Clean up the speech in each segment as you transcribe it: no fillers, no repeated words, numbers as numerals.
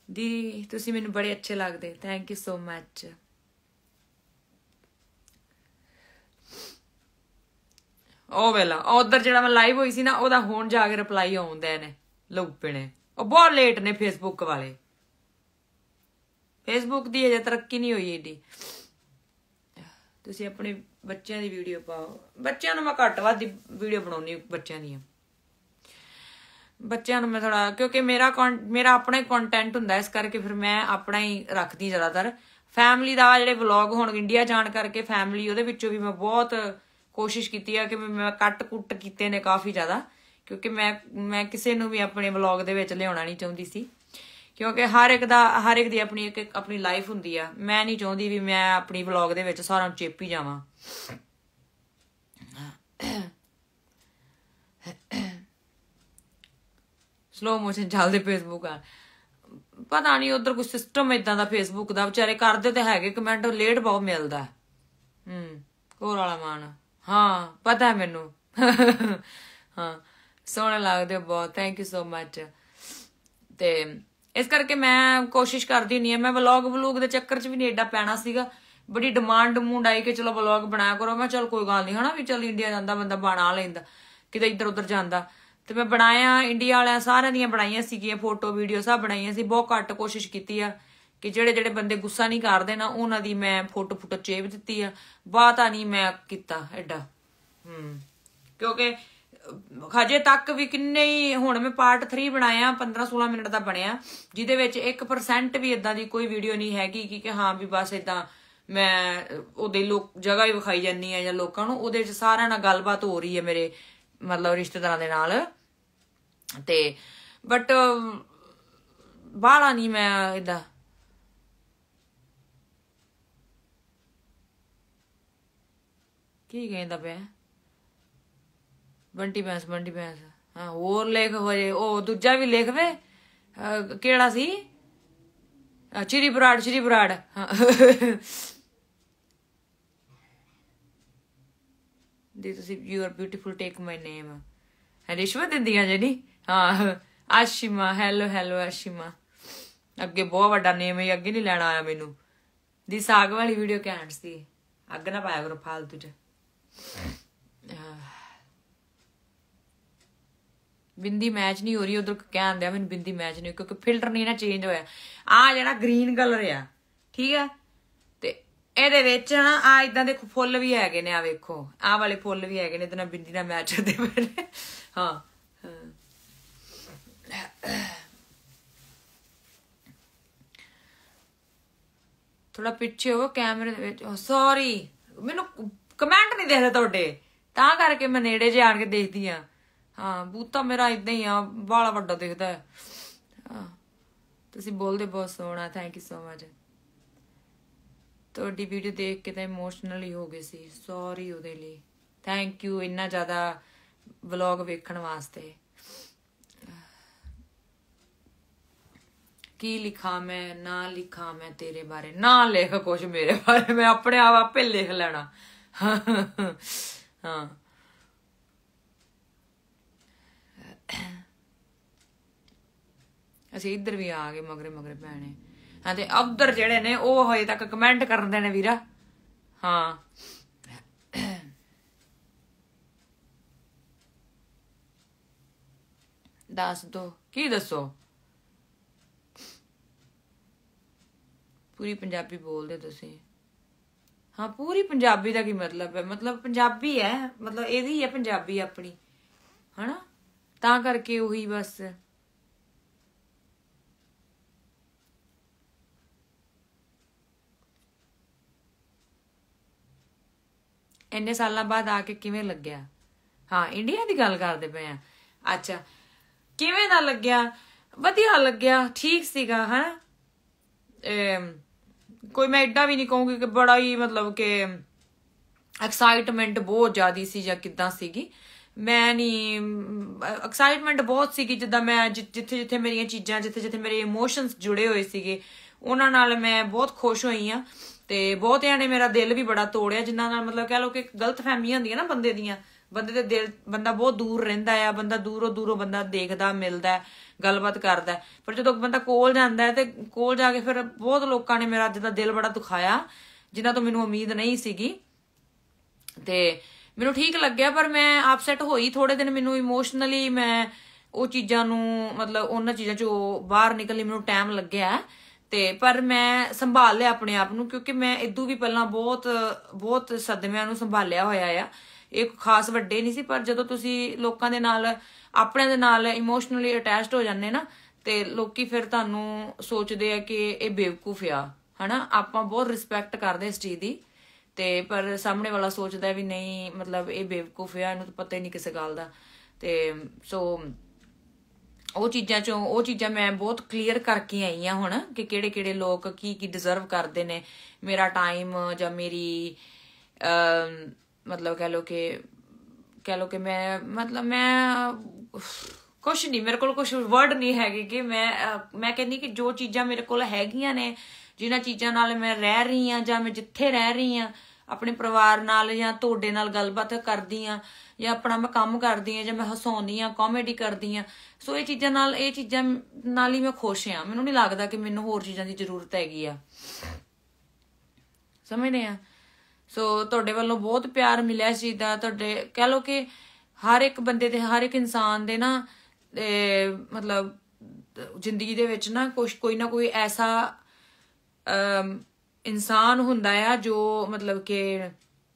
दी तुसी मैनू बड़े अच्छे लगदे, थैंक यू सो मच। ਉਹ ਵੇਲਾ ਉਧਰ ਜਿਹੜਾ ਮੈਂ ਲਾਈਵ ਹੋਈ ਸੀ ਨਾ ਉਹਦਾ ਹੁਣ ਜਾ ਕੇ ਰਿਪਲਾਈ ਆਉਂਦੇ ਨੇ ਲੁੱਪੇ ਨੇ। ਉਹ ਬਹੁਤ ਲੇਟ ਨੇ ਫੇਸਬੁੱਕ ਵਾਲੇ। ਫੇਸਬੁੱਕ ਦੀ ਅਜੇ ਤਰੱਕੀ ਨਹੀਂ ਹੋਈ ਏਡੀ। ਤੁਸੀਂ ਆਪਣੇ ਬੱਚਿਆਂ ਦੀ ਵੀਡੀਓ ਪਾਓ। ਬੱਚਿਆਂ ਨੂੰ ਮੈਂ ਘੱਟ ਵੱਧ ਦੀ ਵੀਡੀਓ ਬਣਾਉਣੀ ਬੱਚਿਆਂ ਦੀਆਂ। ਬੱਚਿਆਂ ਨੂੰ ਮੈਂ ਥੋੜਾ ਕਿਉਂਕਿ ਮੇਰਾ ਆਪਣਾ ਹੀ ਕੰਟੈਂਟ ਹੁੰਦਾ ਇਸ ਕਰਕੇ ਫਿਰ ਮੈਂ ਆਪਣਾ ਹੀ ਰੱਖਦੀ ਜ਼ਿਆਦਾਤਰ। ਫੈਮਿਲੀ ਦਾ ਜਿਹੜੇ ਵਲੌਗ ਹੁਣ ਇੰਡੀਆ ਜਾਣ ਕਰਕੇ ਫੈਮਿਲੀ ਉਹਦੇ ਵਿੱਚੋਂ ਵੀ ਮੈਂ ਬਹੁਤ ਕੋਸ਼ਿਸ਼ ਕੀਤੀ ਹੈ ਕਿ ਮੈਂ ਕੱਟ ਕੁੱਟ ਕੀਤੇ ਨੇ ਕਾਫੀ ਜ਼ਿਆਦਾ ਕਿਉਂਕਿ ਮੈਂ ਕਿਸੇ ਨੂੰ ਵੀ ਆਪਣੇ ਵਲੌਗ ਦੇ ਵਿੱਚ ਲਿਆਉਣਾ ਨਹੀਂ ਚਾਹੁੰਦੀ ਸੀ ਕਿਉਂਕਿ ਹਰ ਇੱਕ ਦੀ ਆਪਣੀ ਆਪਣੀ ਲਾਈਫ ਹੁੰਦੀ ਆ। ਮੈਂ ਨਹੀਂ ਚਾਹੁੰਦੀ ਵੀ ਮੈਂ ਆਪਣੀ ਵਲੌਗ ਦੇ ਵਿੱਚ ਸਾਰਿਆਂ ਨੂੰ ਚੇਪੀ ਜਾਵਾਂ। ਸਲੋ ਮੋਸ਼ਨ ਚੱਲਦੇ ਫੇਸਬੁੱਕ ਆ ਪਤਾ ਨਹੀਂ ਉਧਰ ਕੋਈ ਸਿਸਟਮ ਇਦਾਂ ਦਾ ਫੇਸਬੁੱਕ ਦਾ ਵਿਚਾਰੇ ਕਰਦੇ ਤੇ ਹੈਗੇ ਕਮੈਂਟ ਲੇਟ ਬਹੁਤ ਮਿਲਦਾ। ਕੋਰ ਵਾਲਾ ਮਾਨ ਹਾਂ ਪਤਾ ਮੈਨੂੰ ਹਾਂ ਸੋਹਣੇ ਲੱਗਦੇ ਬਹੁਤ ਥੈਂਕ ਯੂ ਸੋ ਮਚ। ਤੇ ਇਸ ਕਰਕੇ ਮੈਂ ਕੋਸ਼ਿਸ਼ ਕਰਦੀ ਹੁੰਦੀ ਹਾਂ। ਮੈਂ ਵਲੌਗ ਦੇ ਚੱਕਰ 'ਚ ਵੀ ਨਹੀਂ ਏਡਾ ਪੈਣਾ ਸੀਗਾ। ਬੜੀ ਡਿਮਾਂਡ ਆਈ ਕਿ ਚਲੋ ਵਲੌਗ ਬਣਾਇਆ ਕਰੋ। ਮੈਂ ਚਲ ਕੋਈ ਗੱਲ ਨਹੀਂ ਹਨਾ ਵੀ ਚਲ ਇੰਡੀਆ ਜਾਂਦਾ ਬੰਦਾ ਬਣਾ ਲੈਂਦਾ ਕਿਤੇ ਇੱਧਰ ਉੱਧਰ ਜਾਂਦਾ। ਤੇ ਮੈਂ ਬਣਾਇਆ ਇੰਡੀਆ ਵਾਲਿਆਂ ਸਾਰਿਆਂ ਦੀਆਂ ਬਣਾਈਆਂ ਸੀਗੀਆਂ ਫੋਟੋ ਵੀਡੀਓ ਸਭ ਬਣਾਈਆਂ ਸੀ। ਬਹੁਤ ਘੱਟ ਕੋਸ਼ਿਸ਼ ਕੀਤੀ ਆ ਕਿ ਜਿਹੜੇ ਬੰਦੇ ਗੁੱਸਾ ਨਹੀਂ ਕਰਦੇ ਨਾ ਉਹਨਾਂ ਦੀ ਮੈਂ ਫੋਟੋ ਚੇਪ ਦਿੱਤੀ ਆ। ਬਾਤਾਂ ਨਹੀਂ ਮੈਂ ਕੀਤਾ ਏਡਾ ਕਿਉਂਕਿ ਹਜੇ ਤੱਕ ਵੀ ਕਿੰਨੇ ਹੀ ਹੁਣ ਮੈਂ ਪਾਰਟ 3 ਬਣਾਇਆ 15-16 ਮਿੰਟ ਦਾ ਬਣਿਆ ਜਿਹਦੇ ਵਿੱਚ 1% ਵੀ ਇਦਾਂ ਦੀ ਕੋਈ ਵੀਡੀਓ ਨਹੀਂ ਹੈਗੀ ਕਿ ਹਾਂ ਵੀ ਬਸ ਇਦਾਂ ਮੈਂ ਉਹਦੇ ਜਗ੍ਹਾ ਹੀ ਵਿਖਾਈ ਜਾਂਦੀ ਆ ਜਾਂ ਲੋਕਾਂ ਨੂੰ। ਉਹਦੇ 'ਚ ਸਾਰਿਆਂ ਨਾਲ ਗੱਲਬਾਤ ਹੋ ਰਹੀ ਹੈ ਮੇਰੇ ਮਤਲਬ ਰਿਸ਼ਤੇਦਾਰਾਂ ਦੇ ਨਾਲ। ਤੇ ਬਟ ਬਾਹਲਾ ਨਹੀਂ ਮੈਂ ਏਦਾਂ ਕੀ ਕਹਿੰਦਾ ਪਿਆ ਬੰਟੀ ਭੈਂਸ ਹਾਂ ਹੋਰ ਲਿਖ ਹੋ ਜੇ ਉਹ ਦੂਜਾ ਵੀ ਲਿਖ ਵੇ ਕਿਹੜਾ ਸੀ ਚਿਰੀ ਬਰਾੜ ਹਾਂ ਦੀ ਤੁਸੀਂ you are beautiful take my name ਰਿਸ਼ਵਤ ਦਿੰਦੀਆਂ ਜਿਹੜੀ ਹਾਂ ਆਸ਼ਿਮਾ ਹੈਲੋ ਆਸ਼ਿਮਾ ਅੱਗੇ ਬਹੁਤ ਵੱਡਾ ਨੇਮ ਹੈ ਅੱਗੇ ਨਹੀਂ ਲੈਣਾ ਆਇਆ ਮੈਨੂੰ। ਦੀ ਸਾਗ ਵਾਲੀ ਵੀਡੀਓ ਘੈਂਟ ਸੀ ਅੱਗ ਨਾ ਪਾਇਆ ਕਰੋ ਫਾਲਤੂ ਚ। ਬਿੰਦੀ ਮੈਚ ਨਹੀਂ ਹੋ ਰਹੀ ਉਧਰ ਕਹਿਣ ਦਿਆ ਮੈਨੂੰ ਬਿੰਦੀ ਮੈਚ ਨਹੀਂ ਕਿਉਂਕਿ ਫਿਲਟਰ ਨਹੀਂ ਨਾ ਚੇਂਜ ਹੋਇਆ। ਆਹ ਜਿਹੜਾ ਗ੍ਰੀਨ ਕਲਰ ਆ ਠੀਕ ਆ ਤੇ ਇਹਦੇ ਵਿੱਚ ਨਾ ਆ ਇਦਾਂ ਦੇ ਫੁੱਲ ਵੀ ਹੈਗੇ ਨੇ। ਆ ਵੇਖੋ ਆਹ ਵਾਲੇ ਫੁੱਲ ਵੀ ਹੈਗੇ ਨੇ ਇਹਦੇ ਨਾਲ ਬਿੰਦੀ ਨਾਲ ਮੈਚ ਹੁੰਦੇ ਪਏ ਨੇ। ਹਾਂ ਥੋੜਾ ਪਿੱਛੇ ਹੋ ਕੈਮਰੇ ਦੇ ਵਿੱਚ। ਸੌਰੀ ਮੈਨੂੰ ਕਮੈਂਟ ਨਹੀਂ ਦੇਖਦੇ ਤੁਹਾਡੇ ਤਾਂ ਕਰਕੇ ਮੈਂ ਨੇੜੇ ਜੇ ਆਣ ਕੇ ਦੇਖਦੀ ਆ। ਹਾਂ ਬੂਤਾ ਮੇਰਾ ਇਦਾਂ ਹੀ ਆ ਬਾਲਾ ਵੱਡਾ ਦਿਖਦਾ ਹੈ। ਤੁਸੀਂ ਬੋਲਦੇ ਬਹੁਤ ਸੋਹਣਾ ਥੈਂਕ ਯੂ ਸੋ ਮਚ। ਤੁਹਾਡੀ ਵੀਡੀਓ ਦੇਖ ਕੇ ਤਾਂ ਇਮੋਸ਼ਨਲ ਹੀ ਹੋ ਗਏ ਸੀ ਸੌਰੀ ਉਹਦੇ ਲਈ। ਥੈਂਕ ਯੂ ਇੰਨਾ ਜ਼ਿਆਦਾ ਵਲੌਗ ਵੇਖਣ ਵਾਸਤੇ। ਕੀ ਲਿਖਾਂ ਮੈਂ ਨਾ ਲਿਖਾਂ ਮੈਂ ਤੇਰੇ ਬਾਰੇ ਨਾ ਲਿਖ ਕੁਛ ਮੇਰੇ ਬਾਰੇ ਮੈਂ ਆਪਣੇ ਆਪ ਆਪੇ ਲਿਖ ਲੈਣਾ। ਹਾਂ ਅਸੀਂ ਇੱਧਰ ਵੀ ਆ ਗਏ ਮਗਰੇ ਭੈਣੇ। ਹਾਂ ਤੇ ਉਧਰ ਜਿਹੜੇ ਨੇ ਉਹ ਹਜੇ ਤੱਕ ਕਮੈਂਟ ਕਰਦੇ ਨੇ ਵੀਰਾ। ਹਾਂ ਦੱਸ ਦੋ ਕੀ ਦੱਸੋ ਪੂਰੀ ਪੰਜਾਬੀ ਬੋਲਦੇ ਤੁਸੀਂ। ਹਾਂ ਪੂਰੀ ਪੰਜਾਬੀ ਦਾ ਕੀ ਮਤਲਬ ਹੈ ਮਤਲਬ ਪੰਜਾਬੀ ਹੈ ਮਤਲਬ ਇਹਦੀ ਹੈ ਪੰਜਾਬੀ ਆਪਣੀ ਹਨਾ ਤਾਂ ਕਰਕੇ ਉਹੀ ਬਸ। ਇੰਨੇ ਸਾਲਾਂ ਬਾਅਦ ਆ ਕੇ ਕਿਵੇਂ ਲੱਗਿਆ। ਹਾਂ ਇੰਡੀਆ ਦੀ ਗੱਲ ਕਰਦੇ ਪਏ ਆ। ਅੱਛਾ ਕਿਵੇਂ ਦਾ ਲੱਗਿਆ ਵਧੀਆ ਲੱਗਿਆ ਠੀਕ ਸੀਗਾ ਹਨਾ। ਕੋਈ ਮੈਂ ਏਡਾ ਵੀ ਨਹੀਂ ਕਹੂੰਗੀ ਕਿ ਬੜਾ ਹੀ ਮਤਲਬ ਕਿ ਐਕਸਾਈਟਮੈਂਟ ਬਹੁਤ ਜ਼ਿਆਦਾ ਸੀ ਜਾਂ ਕਿੱਦਾਂ ਸੀਗੀ। ਮੈਂ ਨਹੀਂ ਐਕਸਾਈਟਮੈਂਟ ਬਹੁਤ ਸੀਗੀ ਜਿੱਦਾਂ ਮੈਂ ਜਿੱਥੇ ਮੇਰੀਆਂ ਚੀਜ਼ਾਂ ਜਿੱਥੇ ਮੇਰੇ ਇਮੋਸ਼ਨਸ ਜੁੜੇ ਹੋਏ ਸੀਗੇ ਉਹਨਾਂ ਨਾਲ ਮੈਂ ਬਹੁਤ ਖੁਸ਼ ਹੋਈ ਹਾਂ। ਤੇ ਬਹੁਤਿਆਂ ਨੇ ਮੇਰਾ ਦਿਲ ਵੀ ਬੜਾ ਤੋੜਿਆ ਜਿਨ੍ਹਾਂ ਨਾਲ ਮਤਲਬ ਕਹਿ ਲਓ ਕਿ ਗਲਤ ਫਹਿਮੀਆਂ ਹੁੰਦੀਆਂ ਨਾ ਬੰਦੇ ਦੀਆਂ। ਬੰਦੇ ਦੇ ਦਿਲ ਬੰਦਾ ਬਹੁਤ ਦੂਰ ਰਹਿੰਦਾ ਆ ਬੰਦਾ ਦੂਰੋਂ ਬੰਦਾ ਦੇਖਦਾ ਮਿਲਦਾ ਗੱਲਬਾਤ ਕਰਦਾ ਪਰ ਜਦੋਂ ਬੰਦਾ ਕੋਲ ਜਾਂਦਾ ਤੇ ਕੋਲ ਜਾ ਕੇ ਫਿਰ ਬਹੁਤ ਲੋਕਾਂ ਨੇ ਮੇਰਾ ਅੱਜ ਦਾ ਦਿਲ ਬੜਾ ਦੁਖਾਇਆ ਜਿਨ੍ਹਾਂ ਤੋਂ ਮੈਨੂੰ ਉਮੀਦ ਨਹੀਂ ਸੀਗੀ ਤੇ ਮੈਨੂੰ ਠੀਕ ਲੱਗਿਆ ਪਰ ਮੈਂ ਅਪਸੈਟ ਹੋਈ ਥੋੜੇ ਦਿਨ ਮੈਨੂੰ ਇਮੋਸ਼ਨਲੀ ਮੈਂ ਉਹ ਚੀਜ਼ਾਂ ਨੂੰ ਮਤਲਬ ਉਹਨਾਂ ਚੀਜ਼ਾਂ ਚੋਂ ਬਾਹਰ ਨਿਕਲਣ ਲਈ ਮੈਨੂੰ ਟਾਈਮ ਲੱਗਿਆ ਤੇ ਪਰ ਮੈਂ ਸੰਭਾਲ ਲਿਆ ਆਪਣੇ ਆਪ ਨੂੰ ਕਿਉਂਕਿ ਮੈਂ ਇਦੋਂ ਵੀ ਪਹਿਲਾਂ ਬਹੁਤ ਸਦਮਿਆਂ ਨੂੰ ਸੰਭਾਲਿਆ ਹੋਇਆ ਆ ਇਹ ਖਾਸ ਵੱਡੇ ਨਹੀਂ ਸੀ ਪਰ ਜਦੋਂ ਤੁਸੀਂ ਲੋਕਾਂ ਦੇ ਨਾਲ ਆਪਣਿਆਂ ਦੇ ਨਾਲ ਇਮੋਸ਼ਨਲੀ ਅਟੈਚਡ ਹੋ ਜਾਂਦੇ ਨਾ ਤੇ ਲੋਕੀ ਫਿਰ ਤੁਹਾਨੂੰ ਸੋਚਦੇ ਆ ਕਿ ਇਹ ਬੇਵਕੂਫ ਆ ਹਨਾ ਆਪਾਂ ਬਹੁਤ ਰਿਸਪੈਕਟ ਕਰਦੇ ਇਸ ਚੀਜ਼ ਦੀ ਤੇ ਪਰ ਸਾਹਮਣੇ ਵਾਲਾ ਸੋਚਦਾ ਵੀ ਨਹੀਂ ਮਤਲਬ ਇਹ ਬੇਵਕੂਫ ਆ ਇਹਨੂੰ ਤਾਂ ਪਤਾ ਹੀ ਨਹੀਂ ਕਿਸੇ ਗੱਲ ਦਾ ਤੇ ਸੋ ਉਹ ਚੀਜ਼ਾਂ ਮੈਂ ਬਹੁਤ ਕਲੀਅਰ ਕਰਕੇ ਆਈ ਆ ਹੁਣ ਕਿ ਕਿਹੜੇ ਲੋਕ ਕੀ ਡਿਜ਼ਰਵ ਕਰਦੇ ਨੇ ਮੇਰਾ ਟਾਈਮ ਜਾਂ ਮੇਰੀ ਮਤਲਬ ਕਹਿ ਲੋ ਕਿ ਮੈਂ ਕੁਛ ਨਹੀਂ ਮੇਰੇ ਕੋਲ ਕੁਛ ਵਰਡ ਨਹੀਂ ਹੈਗੇ ਕਿ ਮੈਂ ਕਹਿੰਦੀ ਕਿ ਜੋ ਚੀਜ਼ਾਂ ਮੇਰੇ ਕੋਲ ਹੈਗੀਆਂ ਨੇ ਜਿਨ੍ਹਾਂ ਚੀਜ਼ਾਂ ਨਾਲ ਮੈਂ ਰਹਿ ਰਹੀ ਹਾਂ ਜਾਂ ਮੈਂ ਜਿੱਥੇ ਰਹਿ ਰਹੀ ਹਾਂ ਆਪਣੇ ਪਰਿਵਾਰ ਨਾਲ ਜਾਂ ਤੁਹਾਡੇ ਨਾਲ ਗੱਲਬਾਤ ਕਰਦੀ ਹਾਂ ਜਾਂ ਆਪਣਾ ਮੈਂ ਕੰਮ ਕਰਦੀ ਹਾਂ ਜਾਂ ਮੈਂ ਹਸਾਉਂਦੀ ਹਾਂ ਕਾਮੇਡੀ ਕਰਦੀ ਹਾਂ ਸੋ ਇਹ ਚੀਜ਼ਾਂ ਨਾਲ ਹੀ ਮੈਂ ਖੁਸ਼ ਹਾਂ ਮੈਨੂੰ ਨਹੀਂ ਲੱਗਦਾ ਕਿ ਮੈਨੂੰ ਹੋਰ ਚੀਜ਼ਾਂ ਦੀ ਜ਼ਰੂਰਤ ਹੈਗੀ ਆ ਸਮਝਦੇ ਆ ਸੋ ਤੁਹਾਡੇ ਵੱਲੋਂ ਬਹੁਤ ਪਿਆਰ ਮਿਲਿਆ ਇਸ ਚੀਜ਼ ਦਾ ਤੁਹਾਡੇ ਕਹਿ ਲਓ ਕਿ ਹਰ ਇੱਕ ਬੰਦੇ ਦੇ ਹਰ ਇੱਕ ਇਨਸਾਨ ਦੇ ਨਾ ਮਤਲਬ ਜ਼ਿੰਦਗੀ ਦੇ ਵਿੱਚ ਨਾ ਕੋਈ ਨਾ ਕੋਈ ਐਸਾ ਇਨਸਾਨ ਹੁੰਦਾ ਆ ਜੋ ਮਤਲਬ ਕਿ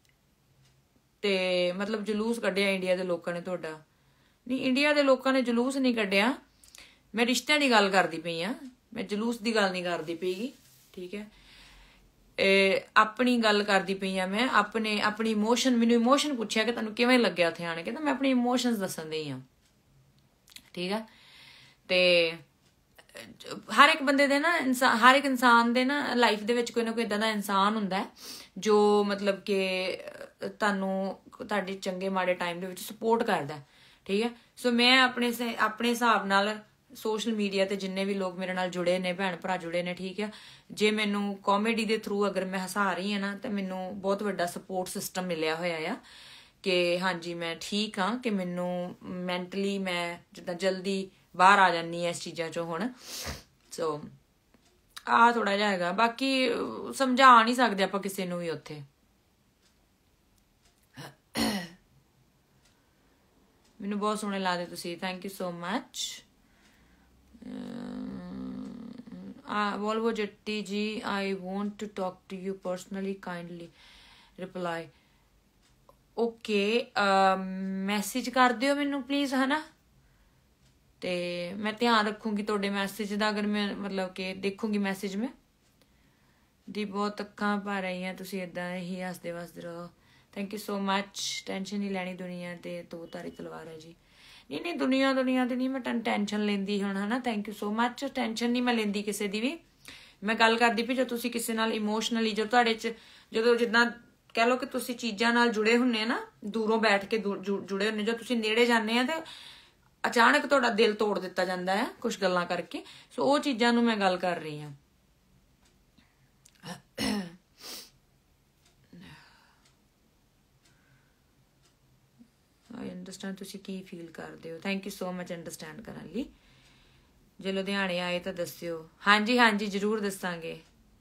ਤੇ ਮਤਲਬ ਜਲੂਸ ਕੱਢਿਆ ਇੰਡੀਆ ਦੇ ਲੋਕਾਂ ਨੇ ਤੁਹਾਡਾ ਨਹੀਂ ਇੰਡੀਆ ਦੇ ਲੋਕਾਂ ਨੇ ਜਲੂਸ ਨਹੀਂ ਕੱਢਿਆ ਮੈਂ ਰਿਸ਼ਤਿਆਂ ਦੀ ਗੱਲ ਕਰਦੀ ਪਈ ਆ ਮੈਂ ਜਲੂਸ ਦੀ ਗੱਲ ਨਹੀਂ ਕਰਦੀ ਪਈਗੀ ਠੀਕ ਹੈ ਆਪਣੀ ਗੱਲ ਕਰਦੀ ਪਈ ਆ ਮੈਂ ਆਪਣੀ ਇਮੋਸ਼ਨ ਮੈਨੂੰ ਇਮੋਸ਼ਨ ਪੁੱਛਿਆ ਕਿ ਤੁਹਾਨੂੰ ਕਿਵੇਂ ਲੱਗਿਆ ਉੱਥੇ ਆਣ ਕੇ ਤਾਂ ਮੈਂ ਆਪਣੀ ਇਮੋਸ਼ਨਸ ਦੱਸਣ ਦੀ ਆ ਠੀਕ ਆ ਤੇ ਹਰ ਇੱਕ ਬੰਦੇ ਦੇ ਨਾ ਹਰ ਇੱਕ ਇਨਸਾਨ ਦੇ ਨਾ ਲਾਈਫ ਦੇ ਵਿੱਚ ਕੋਈ ਨਾ ਕੋਈ ਏਦਾਂ ਦਾ ਇਨਸਾਨ ਹੁੰਦਾ ਜੋ ਮਤਲਬ ਕਿ ਤੁਹਾਨੂੰ ਤੁਹਾਡੇ ਚੰਗੇ ਮਾੜੇ ਟਾਈਮ ਦੇ ਵਿੱਚ ਸਪੋਰਟ ਕਰਦਾ ਠੀਕ ਹੈ ਸੋ ਮੈਂ ਆਪਣੇ ਹਿਸਾਬ ਨਾਲ ਸੋਸ਼ਲ ਮੀਡੀਆ ਤੇ ਜਿੰਨੇ ਵੀ ਲੋਕ ਮੇਰੇ ਨਾਲ ਜੁੜੇ ਨੇ ਭੈਣ ਭਰਾ ਜੁੜੇ ਨੇ ਠੀਕ ਹੈ ਜੇ ਮੈਨੂੰ ਕਾਮੇਡੀ ਦੇ ਥਰੂ ਅਗਰ ਮੈਂ ਹਸਾ ਰਹੀ ਹਾਂ ਨਾ ਤਾਂ ਮੈਨੂੰ ਬਹੁਤ ਵੱਡਾ ਸਪੋਰਟ ਸਿਸਟਮ ਮਿਲਿਆ ਹੋਇਆ ਆ ਕਿ ਹਾਂਜੀ ਮੈਂ ਠੀਕ ਹਾਂ ਕਿ ਮੈਨੂੰ ਮੈਂਟਲੀ ਮੈਂ ਜਿੱਦਾਂ ਜਲਦੀ ਬਾਹਰ ਆ ਜਾਂਦੀ ਹਾਂ ਇਸ ਚੀਜ਼ਾਂ ਚੋਂ ਹੁਣ ਸੋ ਆ ਥੋੜਾ ਜਿਹਾ ਹੈਗਾ ਬਾਕੀ ਸਮਝਾ ਨਹੀਂ ਸਕਦੇ ਆਪਾਂ ਕਿਸੇ ਨੂੰ ਵੀ ਉੱਥੇ ਮੈਨੂੰ ਬਹੁਤ ਸੋਹਣੇ ਲੱਗਦੇ ਤੁਸੀਂ thank you so much Volvo Jetty ji, I want to talk to you personally. Kindly reply. Okay, message ਕਰ ਦਿਓ ਮੈਨੂੰ ਪਲੀਜ਼ ਹਨਾ ਤੇ ਮੈਂ ਧਿਆਨ ਰੱਖੂੰਗੀ ਤੁਹਾਡੇ ਮੈਸੇਜ ਦਾ ਅਗਰ ਮੈਂ ਮਤਲਬ ਕਿ ਦੇਖੂੰਗੀ ਮੈਸੇਜ ਮੈਂ ਦੀ ਬਹੁਤ ਅੱਖਾਂ ਭਰ ਰਹੀਆਂ ਤੁਸੀਂ ਏਦਾਂ ਹੀ ਹੱਸਦੇ ਵਸਦੇ ਰਹੋ thank you so much tension ਨਹੀਂ ਲੈਣੀ ਦੁਨੀਆ ਤੇ ਦੋ ਤਾਰੀ ਤਲਵਾਰ ਹੈ ਜੀ ਨਹੀਂ ਦੁਨੀਆ ਤੇ ਨਹੀਂ ਮੈਂ ਟੈਨਸ਼ਨ ਲੈਂਦੀ ਹੁਣ ਹਨਾ thank you so much tension ਨਹੀਂ ਮੈਂ ਲੈਂਦੀ ਕਿਸੇ ਦੀ ਵੀ ਮੈਂ ਗੱਲ ਕਰਦੀ ਪਈ ਜੋ ਤੁਸੀਂ ਕਿਸੇ ਨਾਲ ਇਮੋਸ਼ਨਲੀ ਜੋ ਤੁਹਾਡੇ ਚ ਜਦੋਂ ਜਿੱਦਾਂ ਕਹਿ ਲਓ ਕਿ ਤੁਸੀਂ ਚੀਜ਼ਾਂ ਨਾਲ ਜੁੜੇ ਹੁੰਨੇ ਨਾ ਦੂਰੋਂ ਬੈਠ ਕੇ ਜੁੜੇ ਹੁੰਨੇ ਜੋ ਤੁਸੀਂ ਨੇੜੇ ਜਾਂਦੇ ਆ ਤੇ ਅਚਾਨਕ ਤੁਹਾਡਾ ਦਿਲ ਤੋੜ ਦਿੱਤਾ ਜਾਂਦਾ ਹੈ ਕੁਝ ਗੱਲਾਂ ਕਰਕੇ ਸੋ ਉਹ ਚੀਜ਼ਾਂ ਨੂੰ ਮੈਂ ਗੱਲ ਕਰ ਰਹੀ ਹਾਂ ਆਈ ਅੰਡਰਸਟੈਂਡ ਤੁਸੀਂ ਕੀ ਫੀਲ ਕਰਦੇ ਹੋ thank you so much understand ਕਰਨ ਲਈ ਜੇ ਲੁਧਿਆਣੇ ਆਏ ਤਾਂ ਦੱਸਿਓ ਹਾਂਜੀ ਜ਼ਰੂਰ ਦੱਸਾਂਗੇ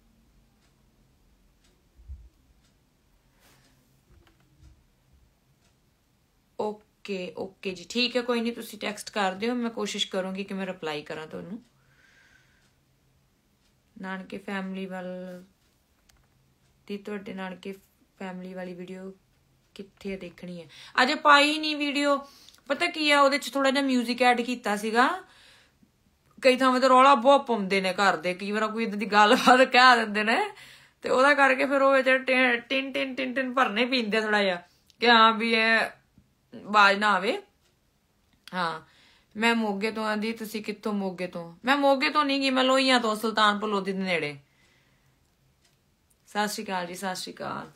ਓਕੇ ਜੀ ਠੀਕ ਹੈ ਕੋਈ ਨਹੀਂ ਤੁਸੀਂ ਟੈਕਸਟ ਕਰ ਦਿਓ ਮੈਂ ਕੋਸ਼ਿਸ਼ ਕਰੂੰਗੀ ਕਿ ਮੈਂ ਰਿਪਲਾਈ ਕਰਾਂ ਤੁਹਾਨੂੰ ਨਾਨਕੇ ਫੈਮਿਲੀ ਵੱਲ ਦੀ ਤੁਹਾਡੇ ਨਾਨਕੇ ਫੈਮਿਲੀ ਵਾਲੀ ਵੀਡੀਓ ਕਿੱਥੇ ਦੇਖਣੀ ਹੈ ਅਜੇ ਪਾਈ ਨਹੀਂ ਵੀਡੀਓ ਪਤਾ ਕੀ ਆ ਉਹਦੇ ਚ ਥੋੜਾ ਜਿਹਾ ਮਿਊਜ਼ਿਕ ਐਡ ਕੀਤਾ ਸੀਗਾ ਕਈ ਥਾਵਾਂ ਤੇ ਰੌਲਾ ਬਹੁਤ ਪਾਉਂਦੇ ਨੇ ਘਰ ਦੇ ਕਈ ਵਾਰ ਕੋਈ ਇਦਾਂ ਦੀ ਗੱਲਬਾਤ ਕਹਿ ਦਿੰਦੇ ਨੇ ਤੇ ਉਹਦਾ ਕਰਕੇ ਫਿਰ ਉਹ ਵਿੱਚ ਟਿਨ ਭਰਨੇ ਪੈਂਦੇ ਥੋੜਾ ਜਿਹਾ ਕਿ ਹਾਂ ਵੀ ਇਹ ਆਵਾਜ਼ ਨਾ ਆਵੇ ਹਾਂ ਮੈਂ ਮੋਗੇ ਤੋਂ ਆਂਦੀ ਤੁਸੀਂ ਕਿੱਥੋਂ ਮੋਗੇ ਤੋਂ ਮੈਂ ਮੋਗੇ ਤੋਂ ਨਹੀਂ ਗਈ ਮੈਂ ਲੋਹੀਆਂ ਤੋਂ ਸੁਲਤਾਨਪੁਰ ਲੋਧੀ ਦੇ ਨੇੜੇ ਸਤਿ ਸ਼੍ਰੀ ਅਕਾਲ ਜੀ ਸਤਿ ਸ਼੍ਰੀ ਅਕਾਲ